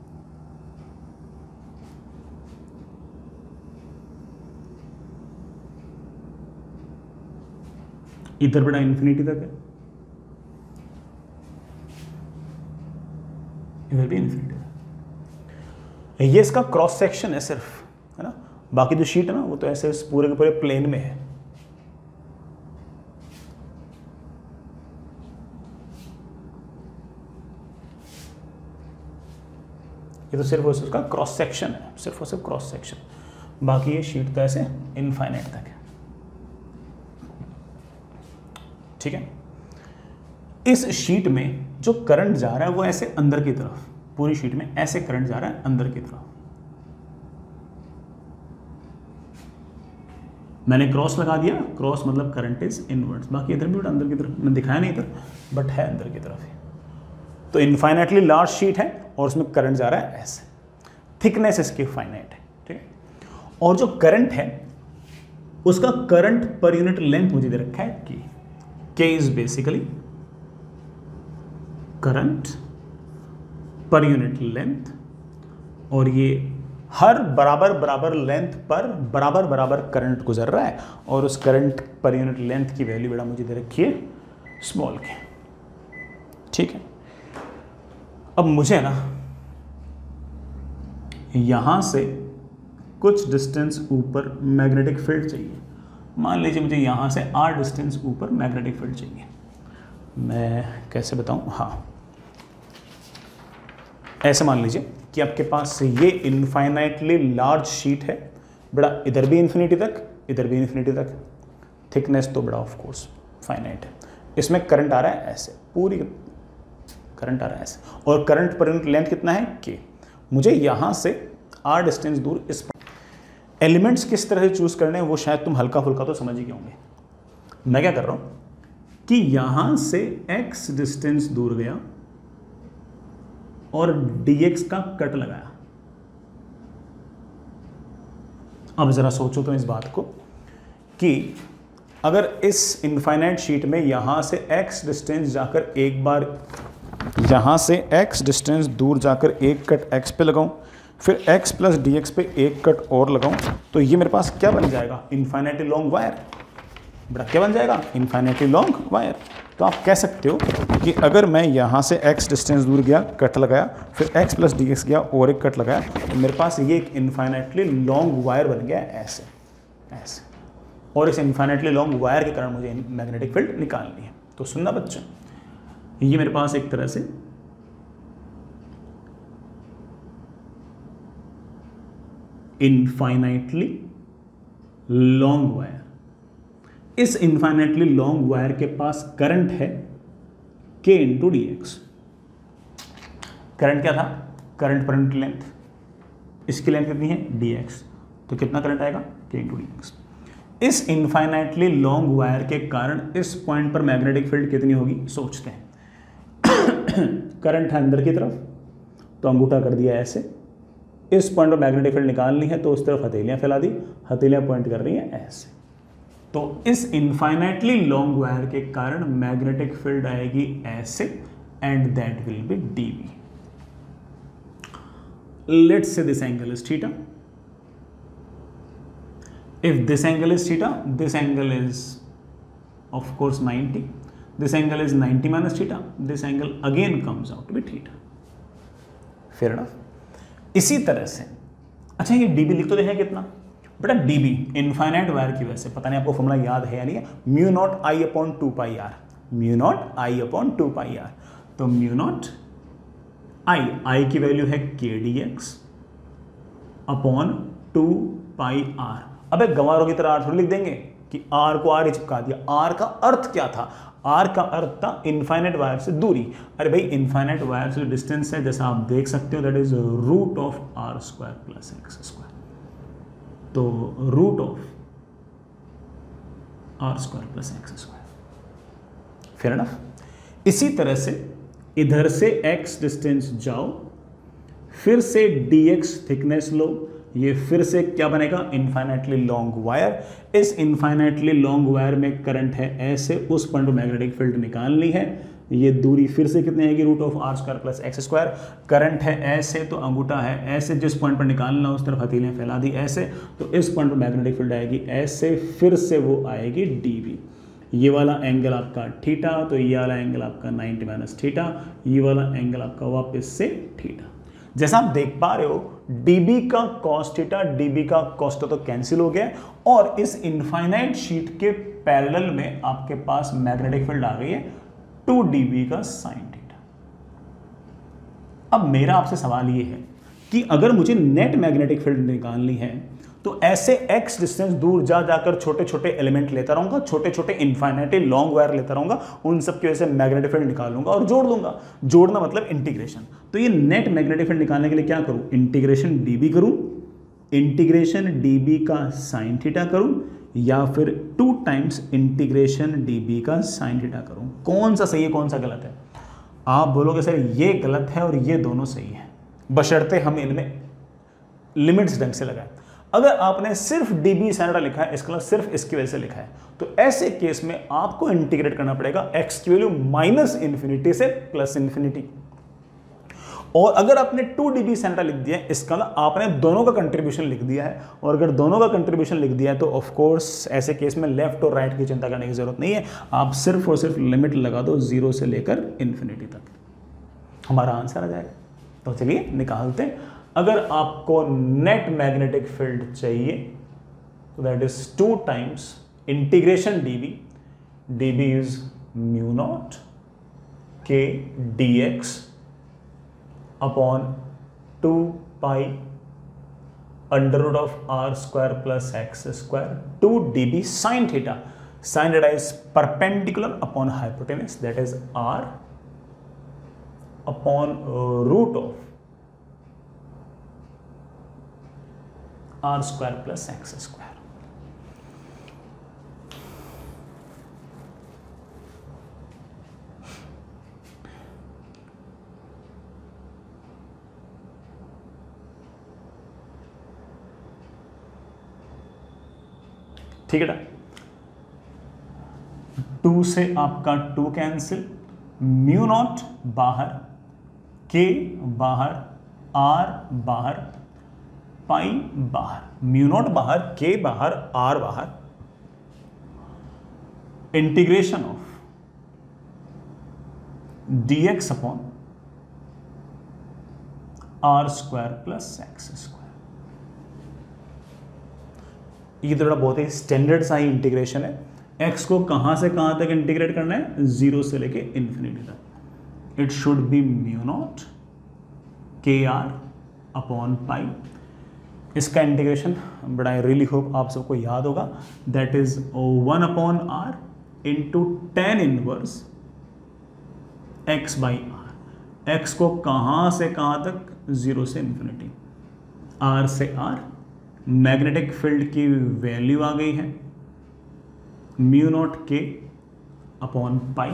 इधर बड़ा इन्फिनिटी तक है, इधर भी इन्फिनिटी तक। ये इसका क्रॉस सेक्शन है सिर्फ, है ना। बाकी जो शीट है ना वो तो ऐसे पूरे के पूरे प्लेन में है। ये तो सिर्फ उसका क्रॉस सेक्शन है, सिर्फ और सिर्फ क्रॉस सेक्शन। बाकी ये शीट तो ऐसे इनफाइनाइट तक है, ठीक है। इस शीट में जो करंट जा रहा है वो ऐसे अंदर की तरफ, पूरी शीट में ऐसे करंट जा रहा है अंदर की तरफ। मैंने क्रॉस लगा दिया, क्रॉस मतलब करंट इज इनवर्ड्स। बाकी इधर भी अंदर की तरफ, मैंने दिखाया नहीं इधर, बट है अंदर की तरफ ही। तो इनफाइनाइटली लार्ज शीट है और उसमें करंट जा रहा है ऐसे, थिकनेस इसकी फाइनाइट है, ठीक है। और जो करंट है उसका करंट पर यूनिट लेंथ मुझे दे रखा है K is basically current per unit length, और ये हर बराबर बराबर लेंथ पर बराबर बराबर करंट गुजर रहा है, और उस करंट पर यूनिट लेंथ की वैल्यू बेटा मुझे दे रखी है स्मॉल के, ठीक है। अब मुझे ना यहां से कुछ डिस्टेंस ऊपर मैग्नेटिक फील्ड चाहिए। मान लीजिए मुझे यहां से r डिस्टेंस ऊपर मैग्नेटिक फील्ड चाहिए। मैं कैसे बताऊं, हाँ ऐसे मान लीजिए कि आपके पास ये इनफाइनाइटली लार्ज शीट है बड़ा, इधर भी इन्फिनिटी तक, इधर भी इन्फिनिटी तक। थिकनेस तो बड़ा ऑफ कोर्स फाइनाइट है। इसमें करंट आ रहा है ऐसे, पूरी करंट आ रहा है ऐसे, और करंट पर यूनिट लेंथ कितना है K। मुझे यहां से r डिस्टेंस दूर इस एलिमेंट्स किस तरह से चूज करने हैं वो शायद तुम हल्का फुल्का तो समझ ही गए होंगे। मैं क्या कर रहा हूं कि यहां से x डिस्टेंस दूर गया और dx का कट लगाया। अब जरा सोचो तो इस बात को कि अगर इस इनफाइनाइट शीट में यहां से x डिस्टेंस जाकर एक बार, यहां से x डिस्टेंस दूर जाकर एक कट x पे लगाऊं, फिर x प्लस dx पे एक कट और लगाऊं, तो ये मेरे पास क्या बन जाएगा, इनफाइनाइटली लॉन्ग वायर। बड़ा क्या बन जाएगा, इनफाइनाइटली लॉन्ग वायर। तो आप कह सकते हो कि अगर मैं यहाँ से x डिस्टेंस दूर गया, कट लगाया, फिर x प्लस dx गया और एक कट लगाया, तो मेरे पास ये एक इनफाइनाइटली लॉन्ग वायर बन गया ऐसे ऐसे। और इस इनफाइनाइटली लॉन्ग वायर के कारण मुझे मैग्नेटिक फील्ड निकालनी है। तो सुनना बच्चों, ये मेरे पास एक तरह से इनफाइनाइटली लॉन्ग वायर, इस इनफाइनाइटली लॉन्ग वायर के पास करंट है K इंटू dx। करंट क्या था, करंट पर यूनिट लेंथ, इसकी लेंथ कितनी है dx, तो कितना करंट आएगा K इंटू dx। इस इनफाइनाइटली लॉन्ग वायर के कारण इस पॉइंट पर मैग्नेटिक फील्ड कितनी होगी सोचते हैं। करंट है अंदर की तरफ तो अंगूठा कर दिया ऐसे, इस पॉइंट पर मैग्नेटिक फील्ड निकालनी है तो उस तरफ हथेलियां फैला दी, हथेलियां पॉइंट कर रही हैं ऐसे। तो इस इनफाइनाइटली लॉन्ग वायर के कारण मैग्नेटिक फील्ड आएगी ऐसे, and that will be dv। Let's say this angle is theta. If this angle is theta, this angle is of course 90. This angle is 90 minus theta. This angle again comes out to be theta. Fair enough. इसी तरह से अच्छा ये dB लिख तो देखा कितना बेटा, डीबी इनफाइनाइट वायर की वजह से, पता नहीं आपको फॉर्मूला याद है या नहीं है, mu naught I upon 2 r, mu naught I upon 2 r। तो म्यू नॉट आई की वैल्यू है के डी एक्स अपॉन 2 r। अबे गंवारों की तरह आर थोड़ी लिख देंगे कि आर को आर ही चिपका दिया। आर का अर्थ क्या था? आर का अर्थ था इनफाइनाइट वायर से दूरी। अरे भाई इनफाइनाइट वायर से डिस्टेंस है, जैसा आप देख सकते हो, that is root of are square plus x square. तो root of are square plus x square, fair enough. इसी तरह से इधर से x डिस्टेंस जाओ, फिर से dx थिकनेस लो, ये फिर से क्या बनेगा? Infinitely long wire. इस इनफाइनाइटली लॉन्ग वायर में करंट है ऐसे, उस पॉइंट पर मैग्नेटिक फील्ड निकालनी है। ये दूरी फिर से कितनी आएगी? Root of are square plus x square. Current है ऐसे तो अंगूठा है ऐसे, जिस पॉइंट पर निकालना उस तरफ हथेलियां फैला दी ऐसे, तो इस पॉइंट पर मैग्नेटिक फील्ड आएगी ऐसे, फिर से वो आएगी डीबी। ये वाला एंगल आपका थीटा, तो ये वाला एंगल आपका 90 माइनस थीटा, ये वाला एंगल आपका वापस से थीटा। जैसा आप देख पा रहे हो dB का cos थीटा, dB का cos तो कैंसिल हो गया, और इस इनफाइनाइट शीट के पैरेलल में आपके पास मैग्नेटिक फील्ड आ गई है 2 dB का sin थीटा। अब मेरा आपसे सवाल ये है कि अगर मुझे नेट मैग्नेटिक फील्ड निकालनी है तो ऐसे x डिस्टेंस दूर जा जाकर छोटे छोटे एलिमेंट लेता रहूंगा, छोटे छोटे इनफाइनाइटली लॉन्ग वायर लेता रहूंगा, उन सब की वजह से मैग्नेटिक फील्ड निकालूंगा और जोड़ लूंगा। जोड़ना मतलब इंटीग्रेशन। तो ये नेट मैग्नेटिक फील्ड निकालने के लिए क्या करूं? इंटीग्रेशन dB करूं, इंटीग्रेशन dB का sin थीटा करूं, या फिर 2 टाइम्स इंटीग्रेशन dB का sin थीटा करूं। कौन सा सही है कौन सा गलत है? आप बोलोगे सर ये गलत है और ये दोनों सही है, बशर्ते हम इनमें लिमिट्स ढंग से लगाएं। अगर आपने सिर्फ dB sin लिखा है, इसका सिर्फ इसकी वजह से लिखा है, तो ऐसे केस में आपको इंटीग्रेट करना पड़ेगा x की वैल्यू माइनस इन्फिनिटी से प्लस इन्फिनिटी। और अगर आपने 2 dB sin लिख दिया है, इसका आपने दोनों का कंट्रीब्यूशन लिख दिया है, और अगर दोनों का कंट्रीब्यूशन लिख दिया है तो ऑफ कोर्स ऐसे केस में लेफ्ट और राइट की चिंता करने की जरूरत नहीं है। आप सिर्फ और सिर्फ लिमिट लगा दो 0 से लेकर इन्फिनिटी तक, हमारा आंसर आ जाएगा। तो चलिए निकालते हैं। अगर आपको नेट मैग्नेटिक फील्ड चाहिए तो that is 2 times integration dB, dB is mu naught k dx upon 2 pi under root of are square plus x square, 2 dB sin theta. sin theta is perpendicular upon hypotenuse, that is r upon root of are square plus x square. ठीक है ना? 2 से आपका 2 cancel, mu naught बाहर, k बाहर, r बाहर, pi बाहर, mu naught बाहर, k बाहर, r बाहर, integration of dx upon R square plus x square. ये थोड़ा बहुत ही स्टैंडर्ड सा ही इंटीग्रेशन है। x को कहां से कहां तक इंटीग्रेट करना है? 0 से लेके इन्फिनिटी तक। It should be mu naught K R upon pi. इसका integration but I really hope आप सबको याद होगा, that is 1 upon R into tan inverse X by R. X को कहां से कहां तक? 0 से इन्फिनिटी, आर से आर। मैग्नेटिक फील्ड की वैल्यू आ गई है mu naught K upon pi.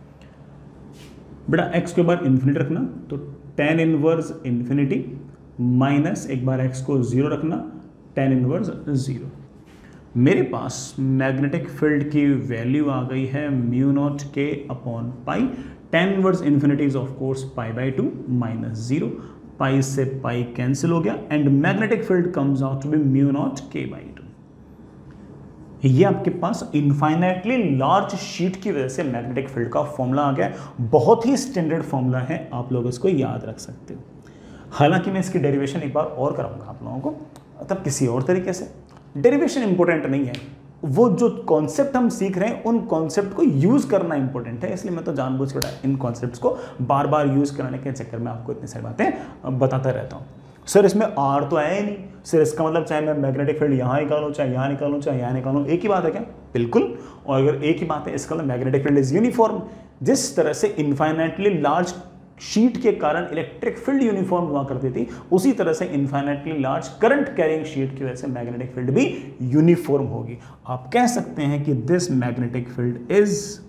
बेटा एक्स के बाद इन्फिनिटी रखना, तो टेन इनवर्स इन्फिनिटी माइनस एक बार x को 0 रखना, टेन इनवर्स 0। मेरे पास मैग्नेटिक फील्ड की वैल्यू आ गई है mu naught K upon pi. Tan inverse infinity is of course pi by 2 minus 0, pi से पाई कैंसिल हो गया, and magnetic field comes out to be mu naught K by 2। ये आपके पास infinitely large sheet की वजह से magnetic field का formula आ गया। बहुत ही स्टैंडर्ड फॉर्मूला है, आप लोग इसको याद रख सकते हो। हालांकि मैं इसकी डेरिवेशन एक बार और कराऊंगा आप लोगों को, मतलब किसी और तरीके से। डेरिवेशन इंपॉर्टेंट नहीं है, वो जो कॉन्सेप्ट हम सीख रहे हैं उन कॉन्सेप्ट को यूज करना इंपॉर्टेंट है। इसलिए मैं तो जानबूझ कर इन कॉन्सेप्ट्स को बार बार यूज कराने के चक्कर में आपको इतनी सारी बातें बताता रहता हूँ। सर इसमें आर तो आया ही नहीं, सर इसका मतलब चाहे मैं मैग्नेटिक फील्ड यहाँ निकालूँ, चाहे यहाँ निकालूँ, चाहे यहाँ निकालूँ, एक ही बात है क्या? बिल्कुल। और अगर एक ही बात है, इसका मतलब मैग्नेटिक फील्ड इज यूनिफॉर्म। जिस तरह से इन्फाइनाइटली लार्ज शीट के कारण इलेक्ट्रिक फील्ड यूनिफॉर्म हुआ करती थी, उसी तरह से infinitely large current carrying sheet की वजह से मैग्नेटिक फील्ड भी यूनिफॉर्म होगी। आप कह सकते हैं कि this magnetic field is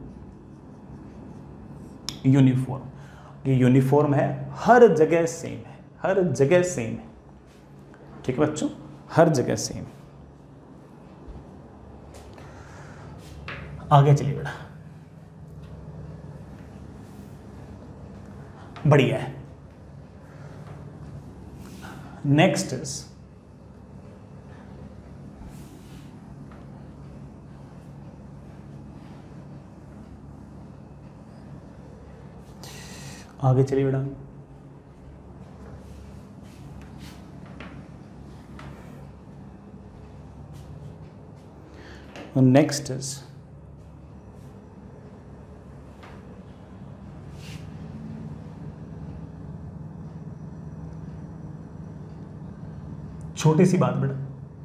uniform. ये यूनिफॉर्म है, हर जगह सेम है, हर जगह सेम है। ठीक है बच्चों, हर जगह सेम। आगे चलिए बेटा, बढ़िया है। नेक्स्ट इज आगे चलिए बेटा। नेक्स्ट इज छोटी सी बात बेटा,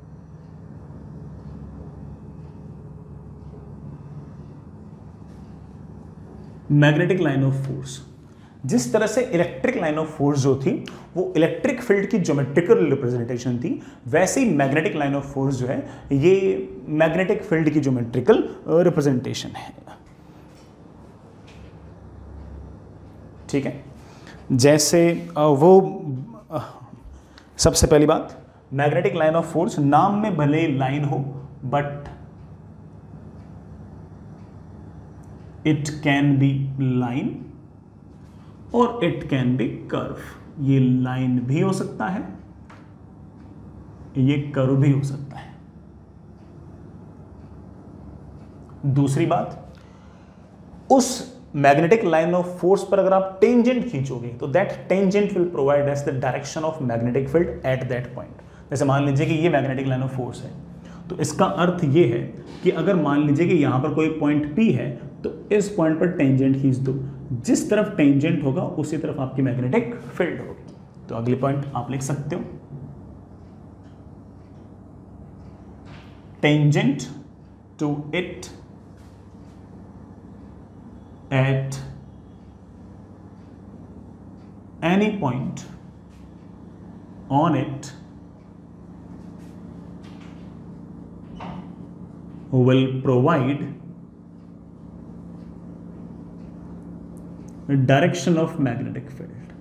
मैग्नेटिक लाइन ऑफ फोर्स। जिस तरह से इलेक्ट्रिक लाइन ऑफ फोर्स जो थी वो इलेक्ट्रिक फील्ड की ज्योमेट्रिकल रिप्रेजेंटेशन थी, वैसे ही मैग्नेटिक लाइन ऑफ फोर्स जो है ये मैग्नेटिक फील्ड की ज्योमेट्रिकल रिप्रेजेंटेशन है। ठीक है, जैसे वो सबसे पहली बात, मैग्नेटिक लाइन ऑफ फोर्स नाम में भले लाइन हो but it can be line और इट कैन बी कर्व। ये लाइन भी हो सकता है, ये कर्व भी हो सकता है। दूसरी बात, उस मैग्नेटिक लाइन ऑफ फोर्स पर अगर आप टेंजेंट खींचोगे तो that tangent will provide as the direction of magnetic field at that point. जैसे मान लीजिए कि ये मैग्नेटिक लाइन ऑफ फोर्स है, तो इसका अर्थ ये है कि अगर मान लीजिए कि यहां पर कोई पॉइंट P है तो इस पॉइंट पर टेंजेंट खींच दो, जिस तरफ टेंजेंट होगा उसी तरफ आपकी मैग्नेटिक फील्ड होगी। तो अगली पॉइंट आप लिख सकते हो, tangent to it at any point on it will provide a direction of magnetic field,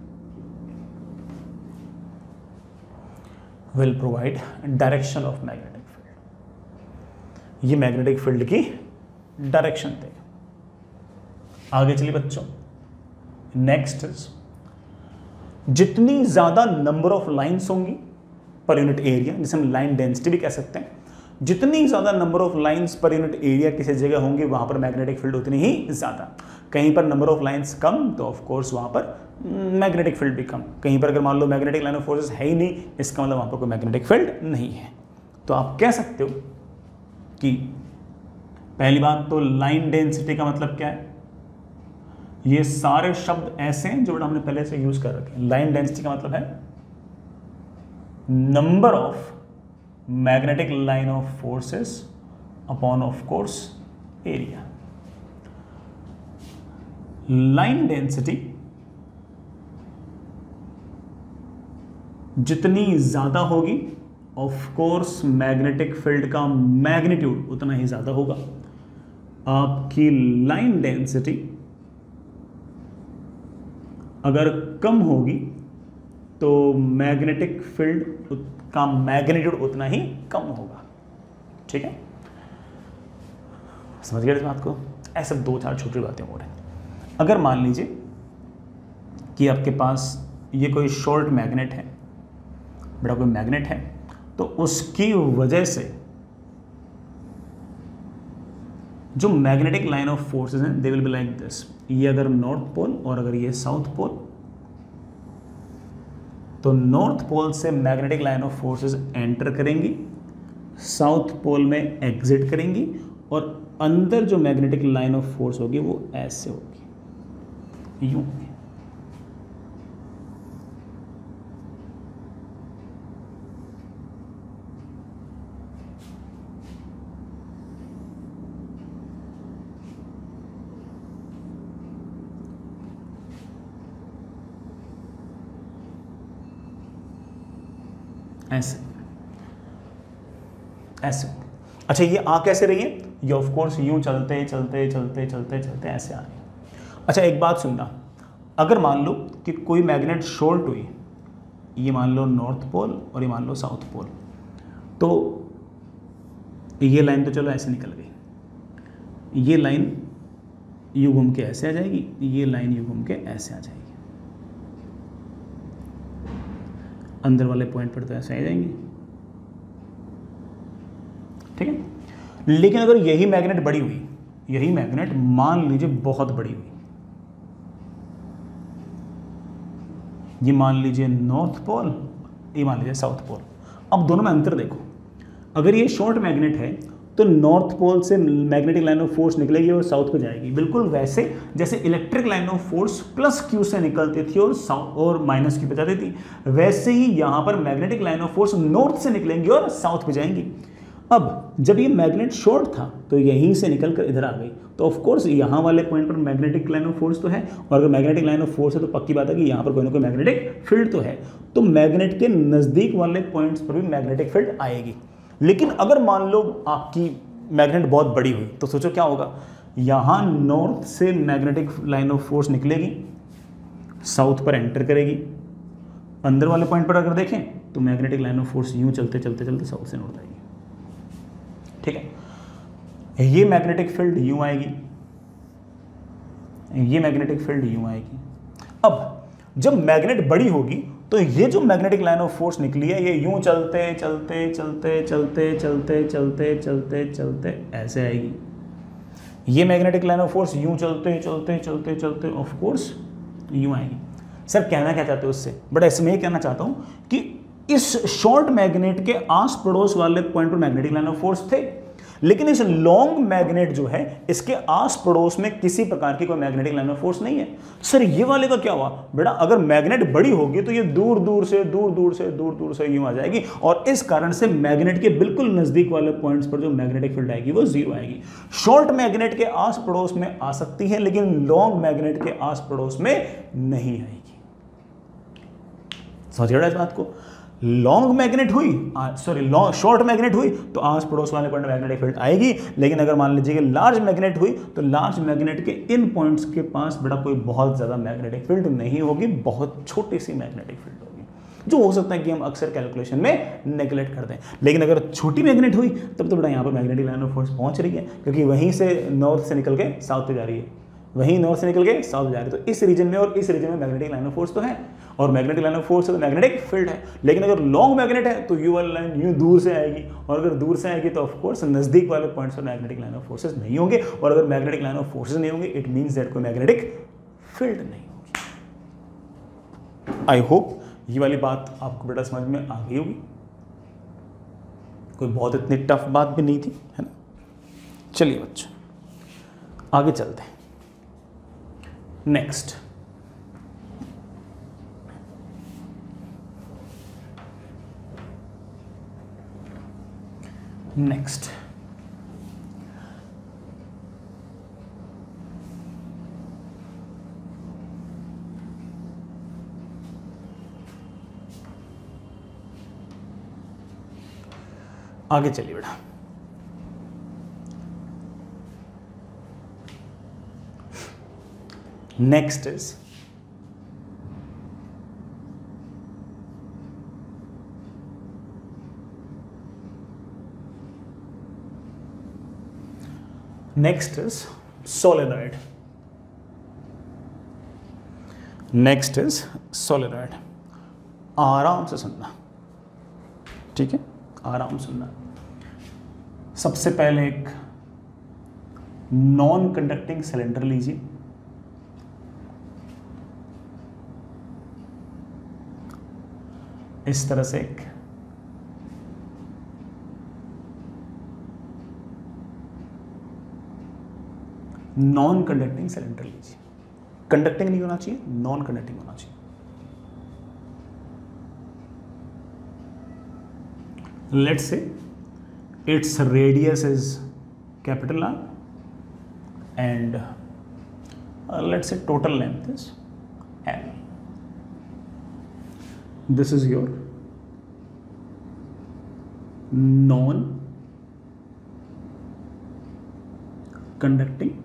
will provide direction of magnetic field। ये मैग्नेटिक फील्ड की डायरेक्शन देगा। आगे चलिए बच्चों, नेक्स्ट इज जितनी ज्यादा नंबर ऑफ लाइंस होंगी पर यूनिट एरिया, जिसे हम लाइन डेंसिटी भी कह सकते हैं, जितनी ज्यादा number of lines per unit area किसी जगह होंगी वहां पर मैग्नेटिक फील्ड उतनी ही ज्यादा। कहीं पर नंबर ऑफ लाइंस कम तो ऑफ कोर्स वहां पर मैग्नेटिक फील्ड भी कम। कहीं पर अगर मान लो मैग्नेटिक लाइन ऑफ फोर्सेस है ही नहीं, इसका मतलब वहां पर कोई मैग्नेटिक फील्ड नहीं है। तो आप कह सकते हो कि पहली बात तो लाइन डेंसिटी का मतलब क्या है, ये सारे शब्द ऐसे हैं जो हमने पहले से यूज कर रखे हैं। लाइन डेंसिटी का मतलब है number of magnetic line of forces upon of course area. Line density जितनी ज्यादा होगी ऑफ कोर्स मैग्नेटिक फील्ड का मैग्नीट्यूड उतना ही ज्यादा होगा। आपकी लाइन डेंसिटी अगर कम होगी तो मैग्नेटिक फील्ड का मैग्नीट्यूड उतना ही कम होगा। ठीक है, समझ गए इस बात को? ऐसे दो चार छोटी बातें हो रही हैं। अगर मान लीजिए कि आपके पास ये कोई शॉर्ट मैग्नेट है, बड़ा कोई मैग्नेट है, तो उसकी वजह से जो मैग्नेटिक लाइन ऑफ फोर्सेस हैं they will be like this. ये अगर नॉर्थ पोल और अगर ये साउथ पोल, तो नॉर्थ पोल से magnetic line of forces enter करेंगी, साउथ पोल में एग्जिट करेंगी, और अंदर जो मैग्नेटिक लाइन ऑफ फोर्स होगी वो ऐसे होगी, यूं होगी। ऐसे ऐसे। अच्छा, ये आ कैसे रही है? ये ऑफ कोर्स यूं चलते चलते चलते चलते चलते ऐसे आ रही है। अच्छा, एक बात सुनना, अगर मान लो कि कोई मैग्नेट शॉर्ट हुई, ये मान लो नॉर्थ पोल और ये मान लो साउथ पोल, तो ये लाइन तो चलो ऐसे निकल गई, ये लाइन यूं घूम के ऐसे आ जाएगी, ये लाइन यूं घूम के ऐसे आ जाएगी, अंदर वाले पॉइंट पर तो ऐसे आ जाएंगे, ठीक है। लेकिन अगर यही मैग्नेट बड़ी हुई, यही मैग्नेट मान लीजिए बहुत बड़ी हुई, ये मान लीजिए नॉर्थ पोल, ये मान लीजिए साउथ पोल, अब दोनों में अंतर देखो। अगर ये शॉर्ट मैग्नेट है तो नॉर्थ पोल से मैग्नेटिक लाइन ऑफ फोर्स निकलेगी और साउथ पे जाएगी, बिल्कुल वैसे जैसे electric line of force plus Q से निकलती थी और माइनस क्यू पे जाती थी, वैसे ही यहां पर magnetic line of force north से निकलेंगी और साउथ पे जाएंगी। अब जब ये मैग्नेट शॉर्ट था तो यहीं से निकल कर इधर आ गई, तो ऑफ कोर्स यहाँ वाले पॉइंट पर मैग्नेटिक लाइन ऑफ फोर्स तो है, और अगर मैग्नेटिक लाइन ऑफ फोर्स है तो पक्की बात है कि यहाँ पर कोई ना कोई मैग्नेटिक फील्ड तो है, तो मैग्नेट के नज़दीक वाले पॉइंट्स पर भी मैग्नेटिक फील्ड आएगी। लेकिन अगर मान लो आपकी मैग्नेट बहुत बड़ी हुई तो सोचो क्या होगा, यहाँ नॉर्थ से मैग्नेटिक लाइन ऑफ फोर्स निकलेगी, साउथ पर एंटर करेगी, अंदर वाले पॉइंट पर अगर देखें तो मैग्नेटिक लाइन ऑफ फोर्स यूं चलते चलते चलते साउथ से नॉर्थ आएगी, ठीक है। ये मैग्नेटिक फील्ड यूं आएगी, ये मैग्नेटिक फील्ड यूं आएगी। अब जब मैग्नेट बड़ी होगी तो ये जो मैग्नेटिक लाइन ऑफ फोर्स निकली है ये यूं चलते चलते चलते चलते चलते चलते चलते चलते ऐसे आएगी, ये मैग्नेटिक लाइन ऑफ फोर्स यूं चलते चलते चलते चलते ऑफ कोर्स यूं आएगी। सर कहना क्या चाहते हो उससे? बट ऐसे में ये कहना चाहता हूं कि इस शॉर्ट मैग्नेट के आस पड़ोस वाले पॉइंट पर मैग्नेटिक लाइन ऑफ फोर्स थे, लेकिन इस लॉन्ग मैग्नेट जो है इसके आस पड़ोस में किसी प्रकार की कोई मैग्नेटिक लाइन ऑफ फोर्स नहीं है। सर ये वाले का क्या हुआ? बेटा अगर मैग्नेट बड़ी होगी तो ये दूर दूर से यूं आ जाएगी, और इस कारण से मैग्नेट के बिल्कुल नजदीक वाले पॉइंट्स पर जो मैग्नेटिक फील्ड आएगी वो जीरो आएगी। शॉर्ट मैग्नेट के आस पड़ोस में आ सकती है लेकिन लॉन्ग मैग्नेट के आस पड़ोस में नहीं आएगी। समझिएगा इस बात को। लॉन्ग मैग्नेट हुई, शॉर्ट मैग्नेट हुई तो आस पड़ोस वाले पॉइंट मैग्नेटिक फील्ड आएगी, लेकिन अगर मान लीजिए कि लार्ज मैग्नेट हुई तो लार्ज मैग्नेट के इन पॉइंट्स के पास बड़ा कोई बहुत ज़्यादा मैग्नेटिक फील्ड नहीं होगी, बहुत छोटी सी मैग्नेटिक फील्ड होगी, जो हो सकता है कि हम अक्सर कैलकुलेशन में नेग्लेक्ट कर दें। लेकिन अगर छोटी मैग्नेट हुई तब तो बड़ा यहाँ पर मैग्नेटिक लाइन ऑफ फोर्स पहुँच रही है, क्योंकि वहीं से नॉर्थ से निकल के साउथ पे जा रही है, वहीं नॉर्थ से निकल के साउथ जा रही है, तो इस रीजन में और इस रीजन में मैग्नेटिक लाइन ऑफ फोर्स तो है, और मैग्नेटिक लाइन ऑफ फोर्स है तो मैग्नेटिक फील्ड है। लेकिन अगर लॉन्ग मैग्नेट है तो यू वाली लाइन यूं दूर से आएगी, और अगर दूर से आएगी तो ऑफ कोर्स नजदीक वाले पॉइंट्स पर मैग्नेटिक लाइन ऑफ फोर्सेस नहीं होंगे, और अगर मैग्नेटिक लाइन ऑफ फोर्सेस नहीं होंगे इट मींस दैट कोई मैग्नेटिक फील्ड नहीं होगी। आई होप ये वाली बात आपको बेटा समझ में आ गई होगी, कोई बहुत इतनी टफ बात भी नहीं थी, है ना। चलिए बच्चों आगे चलते हैं। नेक्स्ट आगे चलिए बेटा। Next is solenoid. Next is solenoid. आराम से सुनना, ठीक है, आराम सुनना। सबसे पहले एक नॉन कंडक्टिंग सिलेंडर लीजिए, इस तरह से एक नॉन कंडक्टिंग सिलेंडर लीजिए, कंडक्टिंग नहीं होना चाहिए, नॉन कंडक्टिंग होना चाहिए। Let's say its radius is capital R and let's say total length is L. This is your non conducting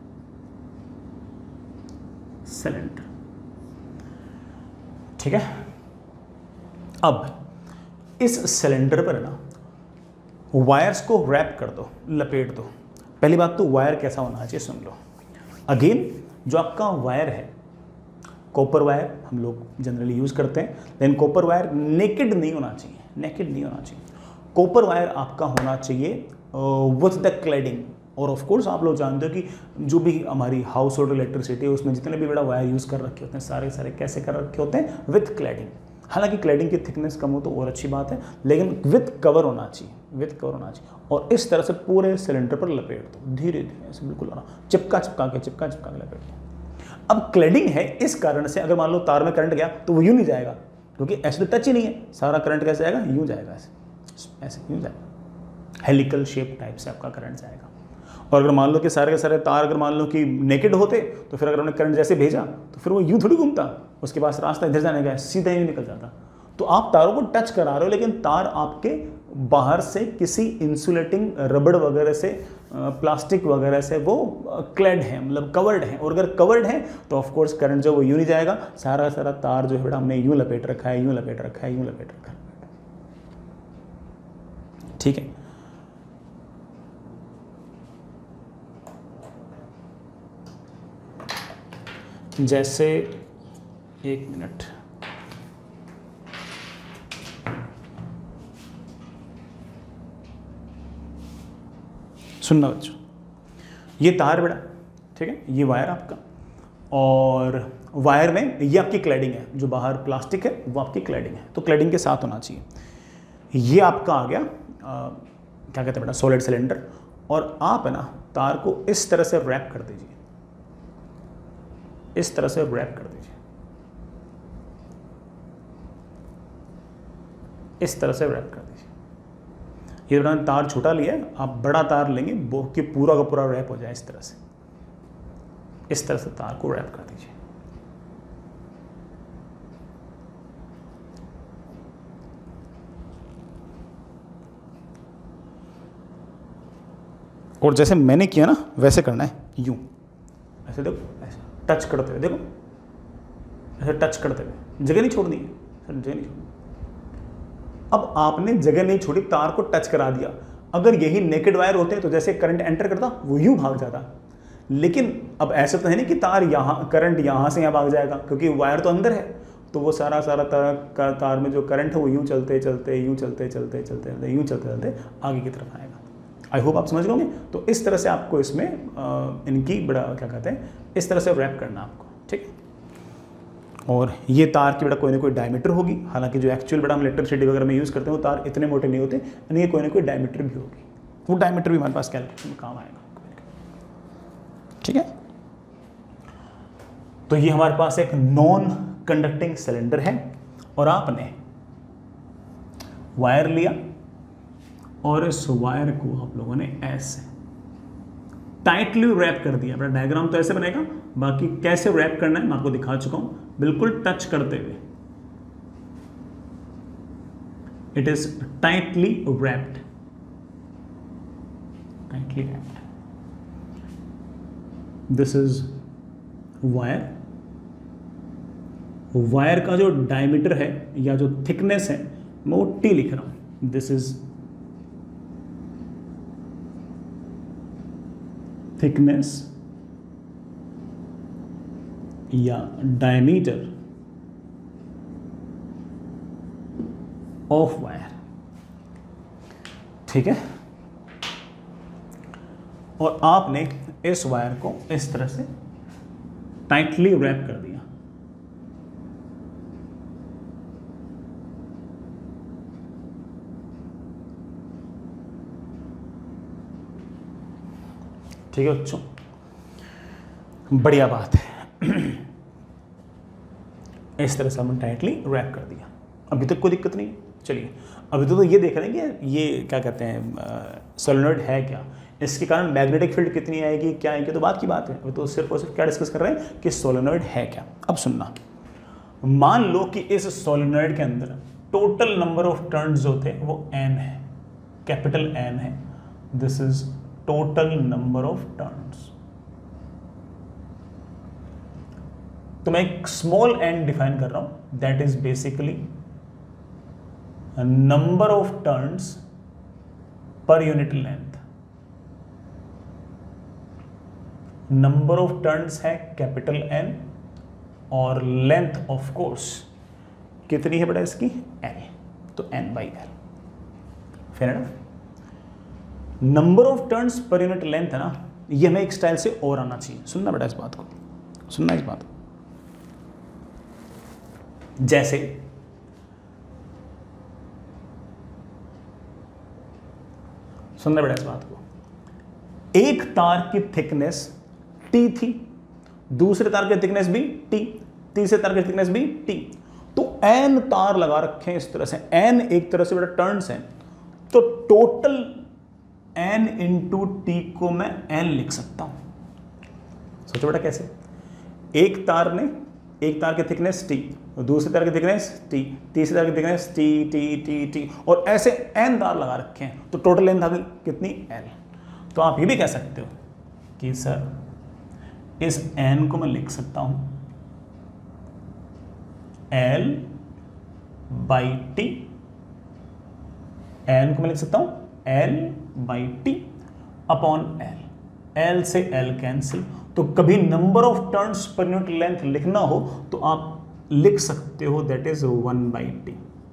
cylinder, ठीक है। अब इस सिलेंडर पर ना वायर्स को रैप कर दो, लपेट दो। पहली बात तो वायर कैसा होना चाहिए सुन लो। अगेन जो आपका वायर है, कॉपर वायर हम लोग जनरली यूज़ करते हैं, लेकिन कॉपर वायर नेकेड नहीं होना चाहिए, नेकेड नहीं होना चाहिए। कॉपर वायर आपका होना चाहिए विथ द क्लैडिंग। और ऑफ कोर्स आप लोग जानते हो कि जो भी हमारी हाउस होल्ड इलेक्ट्रिसिटी है उसमें जितने भी बड़ा वायर यूज़ कर रखे होते हैं सारे कैसे कर रखे होते हैं, विथ क्लैडिंग। हालांकि क्लैडिंग की थिकनेस कम हो तो और अच्छी बात है, लेकिन विथ कवर होना चाहिए, विथ कवर होना चाहिए। और इस तरह से पूरे सिलेंडर पर लपेट दो, धीरे धीरे ऐसे बिल्कुल आना, चिपका के लपेट दो। अब क्लैडिंग है, इस कारण से अगर मान लो तार में करंट गया तो वो यूँ नहीं जाएगा, क्योंकि ऐसे तो टच ही नहीं है। सारा करंट कैसे आएगा, यूँ जाएगा, ऐसे यूँ जाएगा, हेलिकल शेप टाइप से आपका करंट जाएगा। और अगर मान लो कि सारे के सारे तार अगर मान लो कि नेकेड होते तो फिर अगर हमने करंट जैसे भेजा तो फिर वो यूँ थोड़ी घूमता, उसके पास रास्ता इधर जाने का है, सीधा ही निकल जाता। तो आप तारों को टच करा रहे हो, लेकिन तार आपके बाहर से किसी इंसुलेटिंग रबड़ वगैरह से, प्लास्टिक वगैरह से वो क्लैड है, मतलब कवर्ड है। और अगर कवर्ड है तो ऑफ कोर्स करंट जो वो यूँ नहीं जाएगा, सारा तार जो है बेटा हमने यूँ लपेट रखा है, यूँ लपेट रखा है, यूँ लपेट रखा है, ठीक है। जैसे एक मिनट, सुनना बच्चों, ये तार बेटा, ठीक है, ये वायर आपका, और वायर में ये आपकी क्लैडिंग है, जो बाहर प्लास्टिक है वो आपकी क्लैडिंग है, तो क्लैडिंग के साथ होना चाहिए। ये आपका आ गया क्या कहते हैं बेटा, सॉलिड सिलेंडर। और आप है ना तार को इस तरह से रैप कर दीजिए, इस तरह से रैप कर दीजिए, इस तरह से रैप कर दीजिए। ये बड़ा तार छोटा लिया है, आप बड़ा तार लेंगे वो कि पूरा का पूरा रैप हो जाए, इस तरह से, इस तरह से तार को रैप कर दीजिए। और जैसे मैंने किया ना वैसे करना है, यूं ऐसे देखो, ऐसे टच करते हुए देखो, ऐसे टच करते हुए, जगह नहीं छोड़नी है, जगह नहीं छोड़नी। अब आपने जगह नहीं छोड़ी, तार को टच करा दिया। अगर यही नेकेड वायर होते तो जैसे करंट एंटर करता वो यूं भाग जाता, लेकिन अब ऐसा तो है नहीं कि तार यहाँ, करंट यहाँ से यहाँ भाग जाएगा, क्योंकि वायर तो अंदर है। तो वो सारा तार में जो करंट है वो यूं चलते चलते यूं चलते चलते चलते यूं चलते चलते आगे की तरफ आएगा। आई होप आप समझ लोगे। तो इस तरह से आपको इसमें इनकी बड़ा क्या कहते हैं, इस तरह से रैप करना आपको, ठीक है। और ये तार की बड़ा कोई ना कोई डायमीटर होगी, हालांकि जो एक्चुअल बड़ा हम इलेक्ट्रिसिटी वगैरह में यूज़ करते हैं वो तार इतने मोटे नहीं होते, यानी ये कोई ना कोई डायमीटर भी होगी, वो डायमीटर भी हमारे पास कैलकुलेशन में काम आएगा, ठीक है। तो ये हमारे पास एक नॉन कंडक्टिंग सिलेंडर है, और आपने वायर लिया और इस वायर को आप लोगों ने ऐसे टाइटली रैप कर दिया। अपना डायग्राम तो ऐसे बनेगा, बाकी कैसे रैप करना है मैं आपको दिखा चुका हूं, बिल्कुल टच करते हुए। It is tightly wrapped, tightly wrapped. This is wire. Wire का जो डायमीटर है या जो थिकनेस है मैं वो टी लिख रहा हूं। दिस इज थिकनेस या डायमीटर ऑफ वायर, ठीक है। और आपने इस वायर को इस तरह से टाइटली रैप कर दिया। ठीक है बच्चों, बढ़िया बात है। इस तरह से हमने टाइटली रैप कर दिया, अभी तक कोई दिक्कत नहीं है। चलिए अभी तो ये देख रहे हैं कि ये क्या कहते हैं सोलेनॉइड है क्या, इसके कारण मैग्नेटिक फील्ड कितनी आएगी, क्या आएगी, तो बात की बात है। अभी तो सिर्फ और सिर्फ क्या डिस्कस कर रहे हैं कि सोलेनॉइड है क्या। अब सुनना, मान लो कि इस सोलेनॉइड के अंदर टोटल नंबर ऑफ टर्न्स जो थे वो n है, कैपिटल N है। This is total number of turns. तो मैं एक स्मॉल n डिफाइन कर रहा हूं, that is basically number of turns per unit length. Number of turns है कैपिटल N और लेंथ ऑफ कोर्स कितनी है बेटा इसकी, L, तो N/L। Fair enough. Number of turns per unit length है ना, ये हमें एक स्टाइल से और आना चाहिए। सुनना बेटा इस बात को, सुनना इस बात को। जैसे सुनना बेटा इस बात को, एक तार की थिकनेस T थी, दूसरे तार की थिकनेस भी T, तीसरे तार की थिकनेस भी T, तो N तार लगा रखे हैं इस तरह से। N एक तरह से बेटा टर्न्स हैं, तो टोटल N इंटू T को मैं N लिख सकता हूं। सोचो बेटा कैसे, एक तार की थिकनेस T, दूसरे तार की थिकनेस T, तीसरे तार की thickness T T T T, और ऐसे N तार लगा रखे हैं, तो टोटल लेंथ आ गई कितनी, L। तो आप ये भी कह सकते हो कि सर इस N को मैं लिख सकता हूं L बाई T, N को मैं लिख सकता हूं L by T upon L। L से L कैंसिल, तो कभी number of turns per unit length लिखना हो तो आप लिख सकते हो दैट इज 1/T।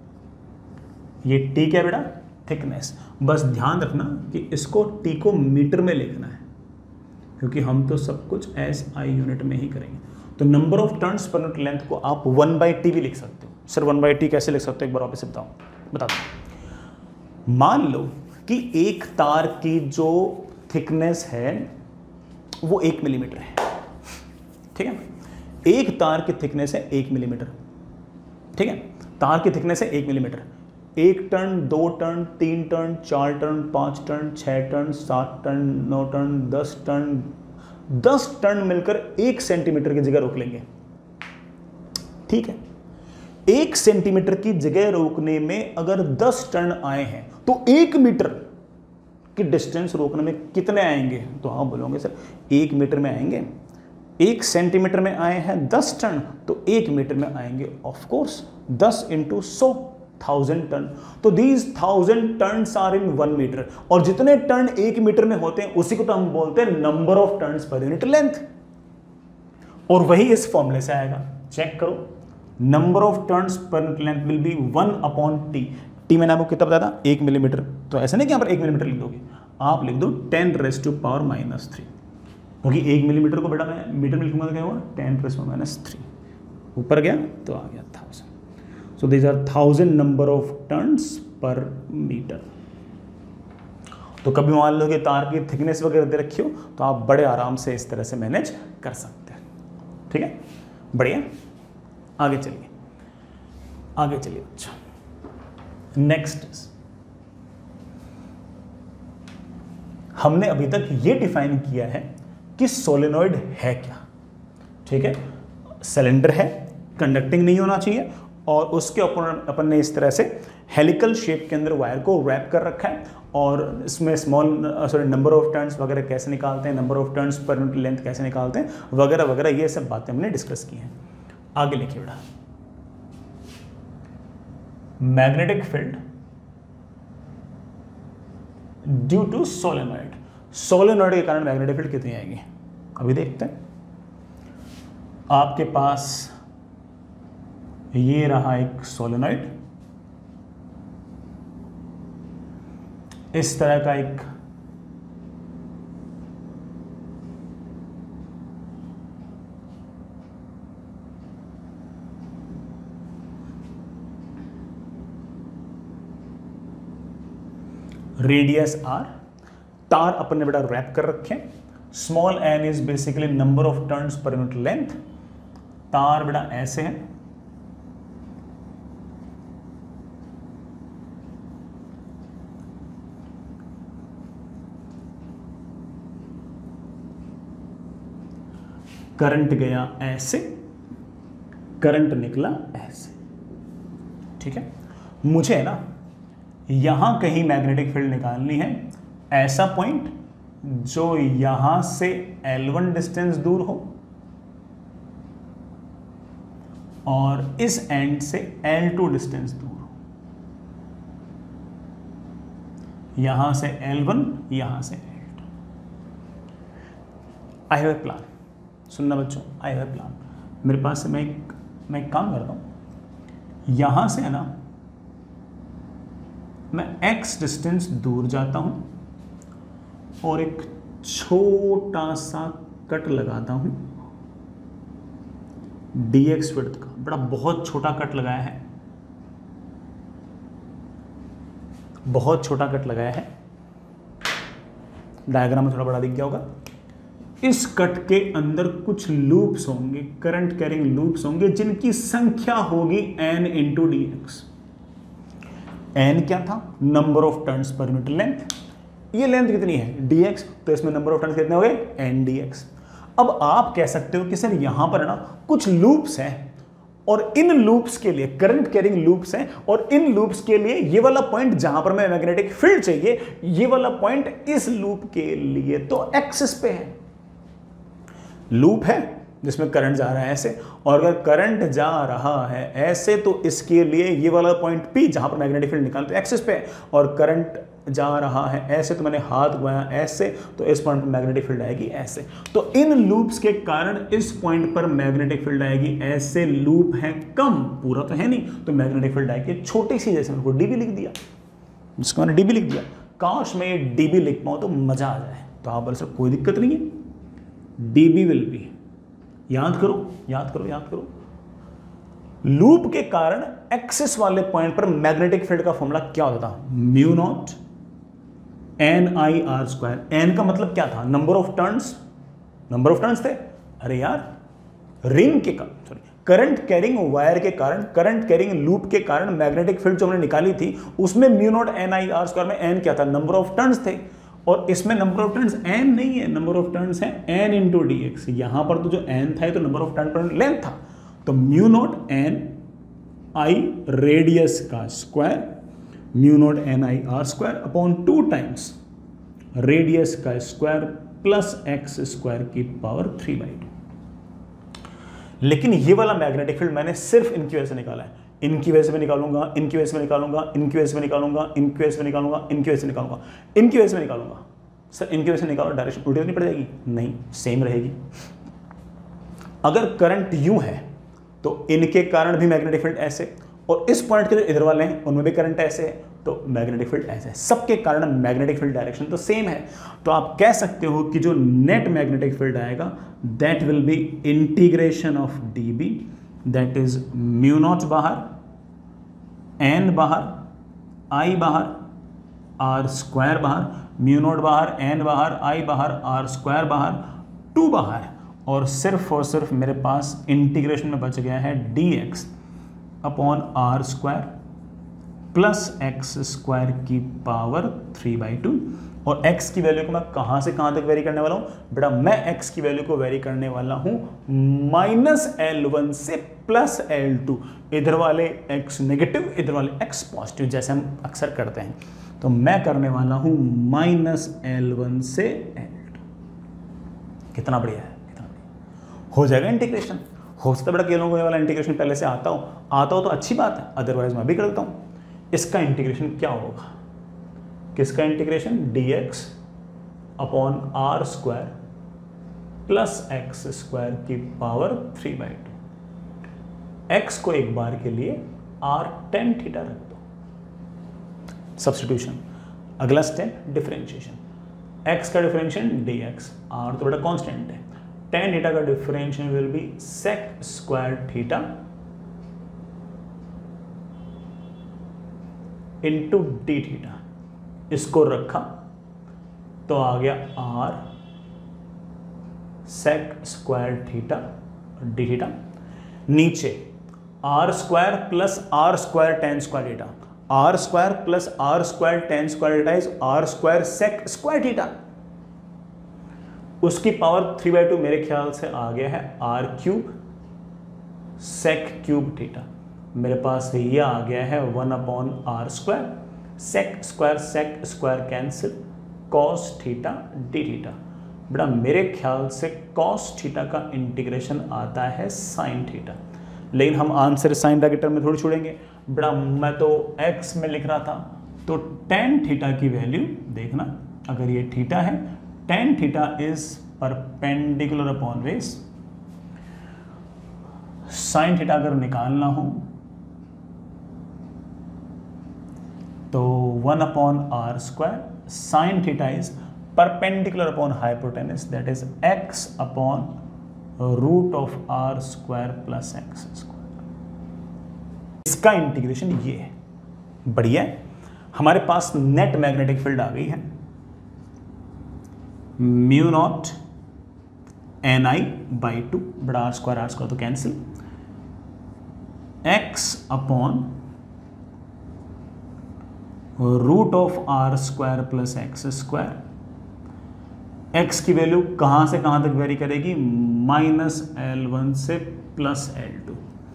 ये T क्या बेटा, थिकनेस। बस ध्यान रखना कि इसको T को मीटर में लिखना है, क्योंकि हम तो सब कुछ SI यूनिट में ही करेंगे। तो number of turns per unit length को आप 1/T भी लिख सकते हो। सर 1/T कैसे लिख सकते हो, एक बार वापस बता दो। मान लो कि एक तार की जो थिकनेस है वो 1 मिलीमीटर है, ठीक है। एक तार की थिकनेस है 1 मिलीमीटर, ठीक है। तार की थिकनेस है 1 millimetre. 1 turn, 2 turn, 3 turn, 4 turn, 5 turn, 6 turn, 7 turn, 9 turn, 10 turn, 10 turn मिलकर 1 सेंटीमीटर की जगह रोक लेंगे, ठीक है। 1 सेंटीमीटर की जगह रोकने में अगर 10 टर्न आए हैं तो 1 मीटर की डिस्टेंस रोकने में कितने आएंगे, तो आप बोलोगे सर 1 मीटर में आएंगे। 1 सेंटीमीटर में आए हैं 10 टन, तो 1 मीटर में आएंगे ऑफ कोर्स 10 इंटू 100, 1000 टन। तो these 1000 turns are in 1 metre, और जितने टर्न 1 मीटर में होते हैं उसी को तो हम बोलते हैं number of turns per unit length, और वही इस फॉर्मूले से आएगा। चेक करो, number of turns per unit length will be 1/T। T मैंने आपको कितना बताया था, 1 मिलीमीटर। तो ऐसा नहीं कि यहाँ पर 1 मिलीमीटर लिख दोगे, आप लिख दो 10⁻⁻3, क्योंकि 1 मिलीमीटर को बेटा मैं मीटर में लिखूंगा तो क्या होगा 10⁻⁻3, ऊपर गया तो आ गया 1000। So these are 1000 number of turns per metre. तो कभी मान लो कि तार की थिकनेस वगैरह दे रखी हो तो आप बड़े आराम से इस तरह से मैनेज कर सकते हैं, ठीक है। बढ़िया, आगे चलिए, आगे चलिए अच्छा। नेक्स्ट, हमने अभी तक ये डिफाइन किया है कि सोलेनॉइड है क्या, ठीक है। सिलेंडर है, कंडक्टिंग नहीं होना चाहिए, और उसके ऊपर अपन ने इस तरह से हेलिकल शेप के अंदर वायर को रैप कर रखा है, और इसमें नंबर ऑफ टर्न्स वगैरह कैसे निकालते हैं, number of turns per unit length कैसे निकालते हैं, वगैरह वगैरह, ये सब बातें हमने डिस्कस की हैं। आगे लिखिए बेटा, magnetic field due to solenoid. Solenoid के कारण मैग्नेटिक फील्ड कितनी आएगी, अभी देखते हैं। आपके पास ये रहा एक सोलेनॉइड, इस तरह का एक रेडियस R, तार अपन ने बेटा रैप कर रखे हैं, small n is basically number of turns per unit length. तार बेटा ऐसे है, करंट गया ऐसे, करंट निकला ऐसे, ठीक है। मुझे ना यहां कहीं मैग्नेटिक फील्ड निकालनी है, ऐसा पॉइंट जो यहां से L1 डिस्टेंस दूर हो और इस एंड से L2 डिस्टेंस दूर हो। यहां से L1, यहां से L2। I have a plan, सुनना बच्चों, आई हैव ए प्लान। मेरे पास से मैं एक काम करता हूं, यहां से है ना मैं x डिस्टेंस दूर जाता हूं और एक छोटा सा कट लगाता हूं dx विड्थ का, बड़ा बहुत छोटा कट लगाया है, बहुत छोटा कट लगाया है। डायग्राम में थोड़ा बड़ा दिख गया होगा। इस कट के अंदर कुछ लूप्स होंगे, करंट कैरिंग लूप्स होंगे, जिनकी संख्या होगी n इंटू dx। n क्या था? Number of turns per unit length. ये लेंथ कितनी है? dx, तो इसमें नंबर ऑफ टर्न्स कितने हो गए? n dx। अब आप कह सकते हो कि सर यहां पर है ना कुछ लूप्स हैं और इन लूप्स के लिए करंट कैरिंग लूप्स हैं और इन लूप्स के लिए ये वाला पॉइंट जहां पर मैं मैग्नेटिक फील्ड चाहिए, ये वाला पॉइंट इस लूप के लिए तो एक्सिस पे है। लूप है जिसमें करंट जा रहा है ऐसे, और अगर करंट जा रहा है ऐसे तो इसके लिए ये वाला पॉइंट P जहां पर मैग्नेटिक फील्ड निकालते हैं एक्सिस पे है, और करंट जा रहा है ऐसे तो मैंने हाथ घुमाया ऐसे, तो इस पॉइंट पर मैग्नेटिक फील्ड आएगी ऐसे। तो इन लूप्स के कारण इस पॉइंट पर मैग्नेटिक फील्ड आएगी ऐसे। लूप है कम, पूरा तो है नहीं, तो मैग्नेटिक फील्ड आएगी छोटी सी, जैसे मेरे को डीबी लिख दिया, जिसको मैंने डीबी लिख दिया। काश मैं ये डीबी लिख पाऊं तो मजा आ जाए। तो आप बोले सर कोई दिक्कत नहीं है, डीबी विल बी, याद करो याद करो याद करो, लूप के कारण एक्सिस वाले पॉइंट पर मैग्नेटिक फील्ड का फॉर्मूला क्या होता था? Mu not an I are square. N का मतलब क्या था? Number of turns, number of turns थे। अरे यार, रिंग के कारण, सॉरी, करंट कैरिंग वायर के कारण, करंट कैरिंग लूप के कारण मैग्नेटिक फील्ड जो हमने निकाली थी उसमें mu not an I are square में एन क्या था? नंबर ऑफ टर्न्स थे, और इसमें नंबर ऑफ टर्न्स n नहीं है, नंबर ऑफ टर्न्स है n इंटू dx। यहां पर तो जो n था तो number of turn per length था, तो mu naught n I radius का square, mu naught n I are square upon 2 times radius का स्क्वायर प्लस x स्क्वायर की पावर 3/2। लेकिन ये वाला मैग्नेटिक फील्ड मैंने सिर्फ इनकी वजह से निकाला है। इनकी वजह से मैं निकालूंगा, इनकी वजह से मैं निकालूंगा, इनकी वजह से मैं निकालूंगा, इनकी वजह से मैं निकालूंगा, इनकी वजह से निकालूंगा, इनकी वजह से मैं निकालूंगा। सर इनकी वजह से निकालो, डायरेक्शन उल्टी नहीं पड़ जाएगी? नहीं, सेम रहेगी। अगर करंट यूं है तो इनके कारण भी मैग्नेटिक फील्ड ऐसे, और इस पॉइंट के जो इधर वाले हैं उनमें भी करंट ऐसे है, तो मैग्नेटिक फील्ड ऐसे है। सबके कारण मैग्नेटिक फील्ड डायरेक्शन तो सेम है। तो आप कह सकते हो कि जो नेट मैग्नेटिक फील्ड आएगा that will be integration of dB, that is mu naught बाहर, n बाहर, i बाहर, r स्क्वायर बाहर, म्यू नॉट बाहर, n बाहर, i बाहर, r स्क्वायर बाहर, 2 बाहर, और सिर्फ मेरे पास इंटीग्रेशन में बच गया है dx upon r square plus x square की पावर 3/2। और x की वैल्यू को मैं कहां से कहां तक वेरी करने वाला हूं? बेटा मैं x की वैल्यू को वेरी करने वाला हूं -L1 से +L2। इधर वाले x नेगेटिव, इधर वाले x पॉजिटिव, जैसे हम अक्सर करते हैं। तो मैं करने वाला हूं -L1 से L2। कितना बढ़िया है, कितना बढ़िया हो जाएगा इंटीग्रेशन। हो सकता है बेटा कई लोगों को वाला इंटीग्रेशन पहले से आता हो तो अच्छी बात है, अदरवाइज मैं भी कर देता हूं। इसका इंटीग्रेशन क्या होगा? किसका integration? dx upon r square plus x square की पावर 3/2। x को एक बार के लिए r tan थीटा रख दो, सब्स्टिट्यूशन। अगला स्टेप डिफरेंशिएशन, x का डिफरेंशिएशन dx, r तो बेटा कांस्टेंट है, tan थीटा का differentiation will be sec square theta into d theta. इसको रखा तो आ गया r sec square theta d theta, नीचे r square plus r square tan square theta, r square plus r square tan square theta is r square sec square theta, उसकी power 3/2 मेरे ख्याल से आ गया है are cube sec cube theta, मेरे पास ये आ गया है 1/r square, sec square cancel, cos theta d theta. बेटा मेरे ख्याल से कॉस थीटा का इंटीग्रेशन आता है साइन थीटा, लेकिन हम आंसर साइन ब्रैकेट में थोड़ी छोड़ेंगे। बेटा मैं तो x में लिख रहा था, तो टेन थीटा की वैल्यू देखना, अगर ये थीटा है, tan theta is perpendicular upon base, sine theta अगर निकालना हो तो 1/r square, sine theta is perpendicular upon hypotenuse, that is x upon root of r square plus x square. इसका इंटीग्रेशन ये है, बढ़िया है। हमारे पास नेट मैग्नेटिक फील्ड आ गई है, म्यू नॉट ni/2, बड़ा आर स्क्वायर तो cancel, x upon root of are square plus x square. x की वैल्यू कहां से कहां तक वेरी करेगी, -L1 से +L2,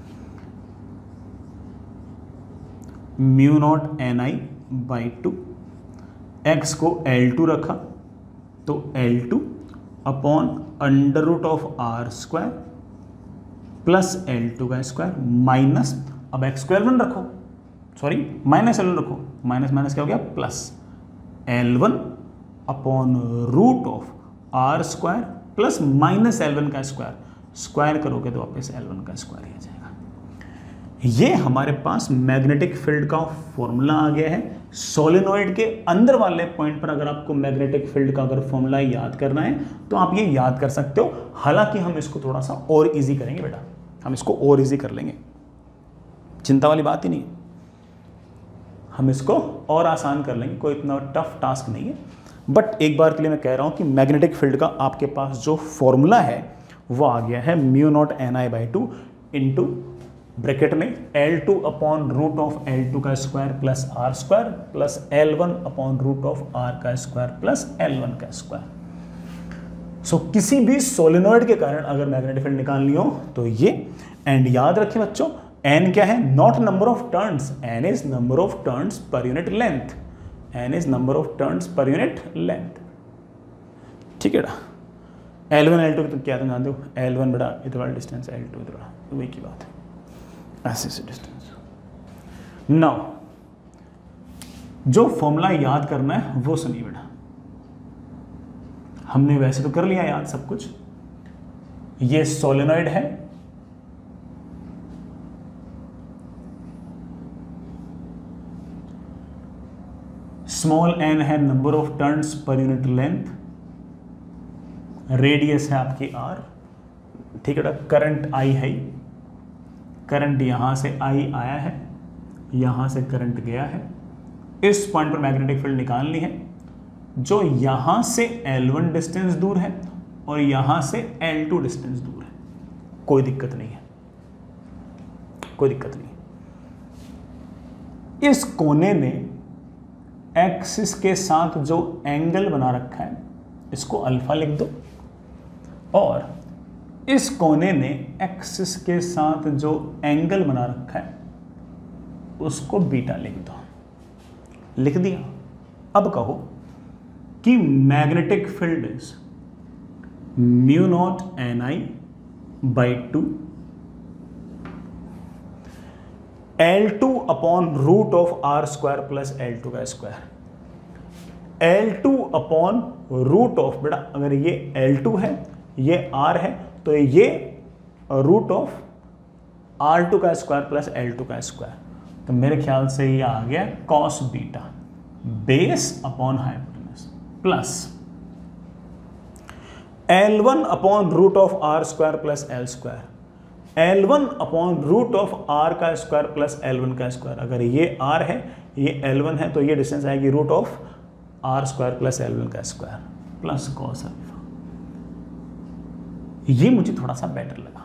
mu naught ni/2, x को L2 रखा तो L2 upon under root of are square plus L2 का स्क्वायर माइनस, अब x को L1 रखो, सॉरी माइनस L1 रखो, माइनस क्या हो गया plus, L1 upon root of are square plus minus L1 का स्क्वायर, स्क्वायर करोगे तो वापस L1 का स्क्वायर ही आ जाएगा। ये हमारे पास मैग्नेटिक फील्ड का फॉर्मूला आ गया है। सोलेनॉइड के अंदर वाले पॉइंट पर अगर आपको मैग्नेटिक फील्ड का अगर फॉर्मूला याद करना है तो आप ये याद कर सकते हो। हालांकि हम इसको थोड़ा सा और इजी करेंगे बेटा, हम इसको और इजी कर लेंगे, चिंता वाली बात ही नहीं है, हम इसको और आसान कर लेंगे, कोई इतना टफ टास्क नहीं है। बट एक बार के लिए मैं कह रहा हूं कि मैग्नेटिक फील्ड का आपके पास जो फॉर्मूला है वो आ गया है mu naught ni/2 into bracket में L2 upon root of L2 का square plus r square plus L1 upon root of r का स्क्वायर प्लस L1 का स्क्वायर। सो किसी भी सोलेनॉइड के कारण अगर मैग्नेटिक फील्ड निकालनी हो तो ये, एंड याद रखें बच्चों n क्या है, naught number of turns, n is number of turns per unit length, n is number of turns per unit length, ठीक है बेटा। L1 L2 तो क्या तुम जानते हो, L1 बेटा इधर वाला डिस्टेंस, L2 इधर वाला, वही की बात है, ऐसे डिस्टेंस। नाउ जो फॉर्मूला याद करना है वो सुनिए बेटा, हमने वैसे तो कर लिया याद सब कुछ। ये सोलेनॉइड है, स्मॉल n है number of turns per unit length, radius है आपकी r, ठीक है बेटा। करंट I है, करंट यहां से I आया है, यहां से करंट गया है, इस पॉइंट पर मैग्नेटिक फील्ड निकालनी है जो यहां से L1 डिस्टेंस दूर है और यहां से L2 डिस्टेंस दूर है। कोई दिक्कत नहीं है, कोई दिक्कत नहीं है। इस कोने ने एक्सिस के साथ जो एंगल बना रखा है इसको अल्फा लिख दो, और इस कोने ने एक्सिस के साथ जो एंगल बना रखा है उसको बीटा लिख दो, लिख दिया। अब कहो कि magnetic field is mu naught ni/2 L2 upon root of are square plus L2 का square, L2 upon root of, बेटा अगर ये L2 है ये R है तो ये रूट ऑफ R2 का स्क्वायर प्लस L2 का स्क्वायर, तो मेरे ख्याल से ये आ गया cos beta base upon hypotenuse plus L1 upon root of R square plus L square, L1 upon root of R का स्क्वायर प्लस L1 का स्क्वायर। अगर ये R है ये L1 है तो ये डिस्टेंस आएगी root of R square plus L1 का स्क्वायर प्लस कॉस अल्फा। ये मुझे थोड़ा सा बेटर लगा।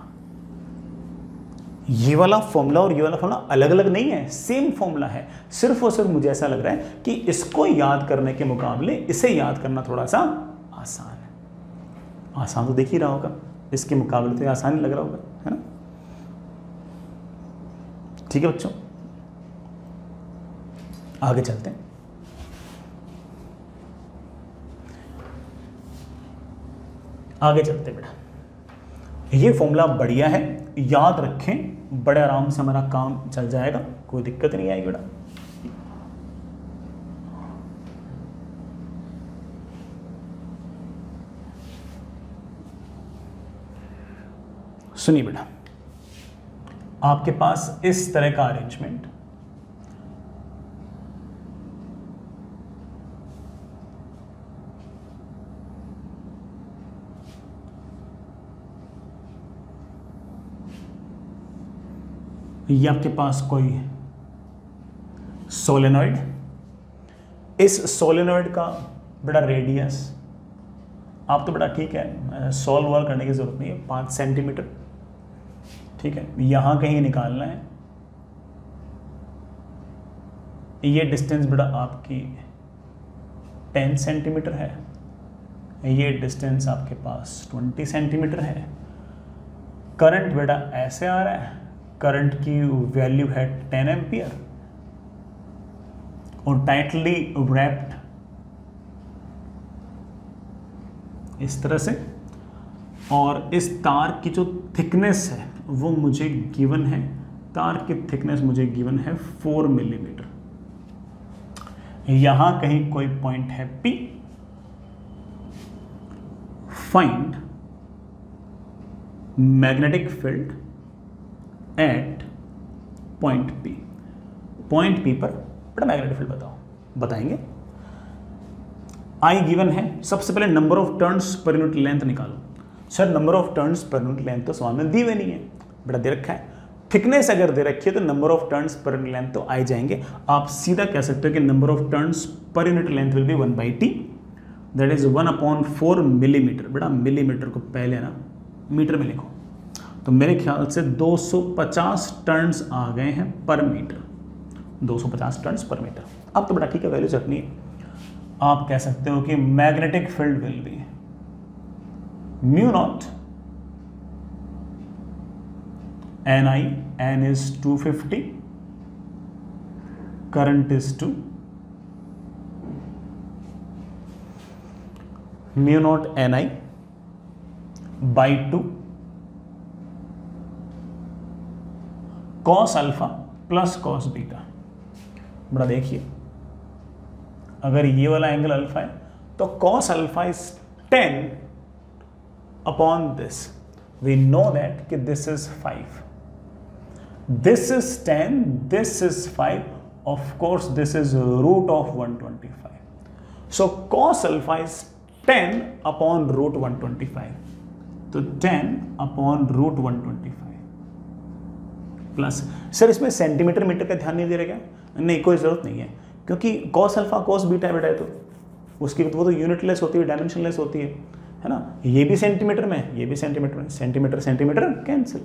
ये वाला फॉर्मूला और ये वाला फॉर्मूला अलग अलग नहीं है, सेम फॉर्मूला है। सिर्फ और सिर्फ मुझे ऐसा लग रहा है कि इसको याद करने के मुकाबले इसे याद करना थोड़ा सा आसान है। आसान तो देख ही रहा होगा, इसके मुकाबले तो आसान ही लग रहा होगा, है ना। ठीक है बच्चों, आगे चलते हैं। आगे चलते बेटा, ये फॉर्मूला बढ़िया है, याद रखें, बड़े आराम से हमारा काम चल जाएगा, कोई दिक्कत नहीं आएगी बेटा। सुनिए बेटा, आपके पास इस तरह का अरेंजमेंट, ये आपके पास कोई सोलेनॉइड, इस सोलेनॉइड का बड़ा रेडियस, आप तो बड़ा ठीक है, सॉल्व वॉल्व करने की जरूरत नहीं है, 5 सेंटीमीटर, ठीक है, यहां कहीं निकालना है। ये डिस्टेंस बेटा आपकी 10 सेंटीमीटर है, ये डिस्टेंस आपके पास 20 सेंटीमीटर है। करंट बेटा ऐसे आ रहा है, करंट की वैल्यू है 10 एम्पियर और टाइटली रैप्ड इस तरह से, और इस तार की जो थिकनेस है वो मुझे गिवन है, तार की थिकनेस मुझे गिवन है 4 मिलीमीटर। यहां कहीं कोई पॉइंट है P, find magnetic field at point P। Point P पर बड़ा मैग्नेटिक फील्ड बताओ, बताएंगे। I गिवन है, सबसे पहले number of turns per unit length निकालो। Sir number of turns per unit length तो सवाल में दी हुई नहीं है, बड़ा दे रखा है। थिकनेस अगर दे रखी है तो number of turns per unit length तो आ ही जाएंगे। आप सीधा कह सकते हो कि number of turns per unit length will be 1/t, that is 1/4 millimetre. बड़ा मिलीमीटर को पहले ना मीटर में लिखो, तो मेरे ख्याल से 250 टर्न्स आ गए हैं पर मीटर, 250 टर्न्स पर मीटर। अब तो बड़ा ठीक है, वैल्यूज रखनी है। आप कह सकते हो कि magnetic field will be mu naught Ni, N is 250, current is 2, mu naught Ni by 2 cos alpha plus cos beta. बड़ा देखिए, अगर ये वाला एंगल अल्फा है तो cos alpha is 10 upon this, we know that कि this is 5, this is 10, this is 5, of course this is root of 125, so cos alpha is 10 upon root 125, तो 10 upon root 125 plus, sir इसमें centimetre metre का ध्यान नहीं दे रहे क्या? नहीं, कोई जरूरत नहीं है, क्योंकि cos अल्फा cos बीटा बेटा है, तो उसकी वो तो यूनिटलेस होती है, डायमेंशनलेस होती है ना। ये भी सेंटीमीटर में, ये भी सेंटीमीटर में, सेंटीमीटर सेंटीमीटर कैंसिल।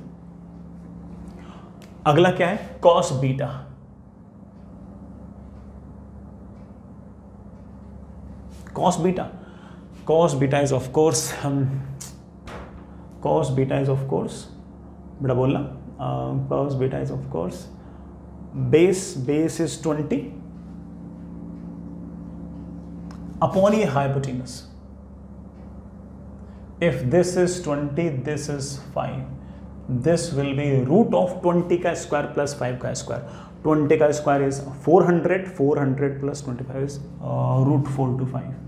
अगला क्या है? cos beta. cos beta is of course, cos beta is of course, बेटा बोलना, cos beta is of course base is 20 upon ये hypotenuse. If this is 20, this is 5, this will be root of 20 का square plus 5 का square. 20 का square is 400, 400 plus 25 is root 4 to 5।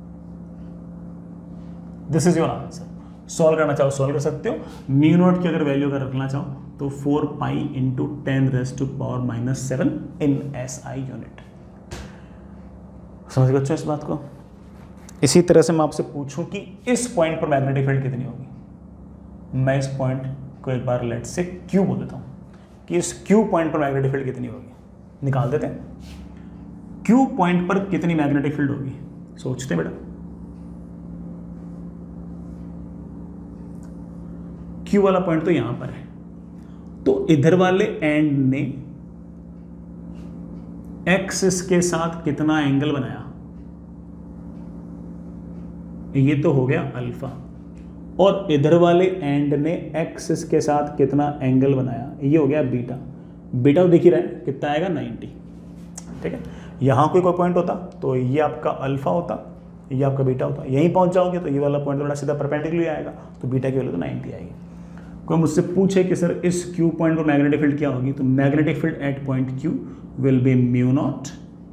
This is your answer. Solve करना चाहो solve कर सकते हो। Mu not की अगर वैल्यू अगर रखना चाहो तो 4 pi into 10⁻⁻⁷ in SI unit. समझ गए बच्चों इस बात को? इसी तरह से मैं आपसे पूछूं कि इस पॉइंट पर मैग्नेटिक फील्ड कितनी होगी, मैं इस पॉइंट को एक बार लेट से Q बोल देता हूं कि इस Q पॉइंट पर मैग्नेटिक फील्ड कितनी होगी, निकाल देते हैं। Q पॉइंट पर कितनी मैग्नेटिक फील्ड होगी, सोचते बेटा। Q वाला पॉइंट तो यहां पर है, तो इधर वाले एंड ने एक्सिस के साथ कितना एंगल बनाया, ये तो हो गया अल्फा, और इधर वाले एंड ने एक्सिस के साथ कितना एंगल बनाया, ये हो गया बीटा। बीटा तो दिख ही रहा है कितना आएगा 90, ठीक है। यहाँ कोई पॉइंट होता तो ये आपका अल्फा होता, ये आपका बीटा होता, यहीं पहुंच जाओगे तो ये वाला पॉइंट थोड़ा सीधा परपेंडिकुलर आएगा, तो बीटा की वैल्यू तो 90 आएगी। कोई मुझसे पूछे कि सर इस क्यू पॉइंट पर मैग्नेटिक फील्ड क्या होगी, तो magnetic field at point Q will be mu not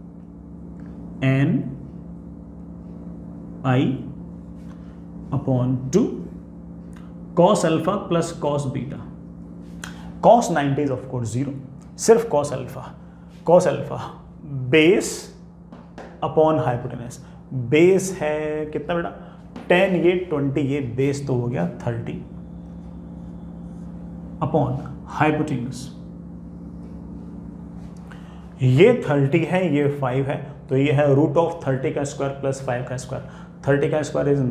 an I upon 2 cos alpha plus cos beta. cos 90 is of course 0, सिर्फ cos alpha base upon hypotenuse. Base है कितना बेटा 10, ये 20, ये बेस तो हो गया 30 अपॉन हाइपोटेनस, ये 30 है, ये 5 है, तो ये है रूट ऑफ 30 का स्क्वायर प्लस 5 का स्क्वायर। 30 का स्क्वायर इज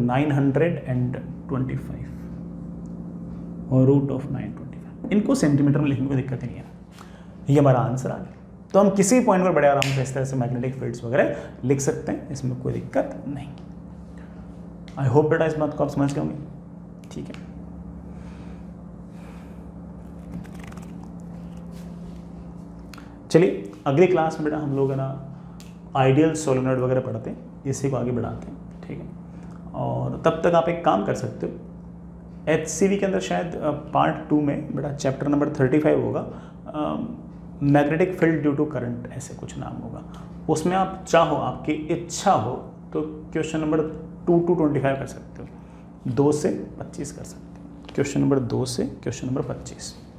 925 और रूट ऑफ 925। इनको सेंटीमीटर में लिखने को दिक्कत नहीं है, ये हमारा आंसर आ गया। तो हम किसी पॉइंट पर बड़े आराम से इस तरह से मैग्नेटिक फील्ड्स वगैरह लिख सकते हैं, इसमें कोई दिक्कत नहीं। आई होप बेटा इस बात को आप समझ गए होंगे, ठीक है। चलिए अगली क्लास में बेटा हम लोग है ना आइडियल सोलेनॉइड वगैरह पढ़ते हैं, इसी को आगे बढ़ाते हैं, ठीक है। और तब तक आप एक काम कर सकते हो, HCV के अंदर शायद पार्ट 2 में बेटा चैप्टर नंबर 35 होगा, magnetic field due to current, ऐसे कुछ नाम होगा। उसमें आप चाहो, आपकी इच्छा हो तो क्वेश्चन नंबर 2 to 25 कर सकते हो, 2 से 25 कर सकते हो, क्वेश्चन नंबर 2 से क्वेश्चन नंबर 25।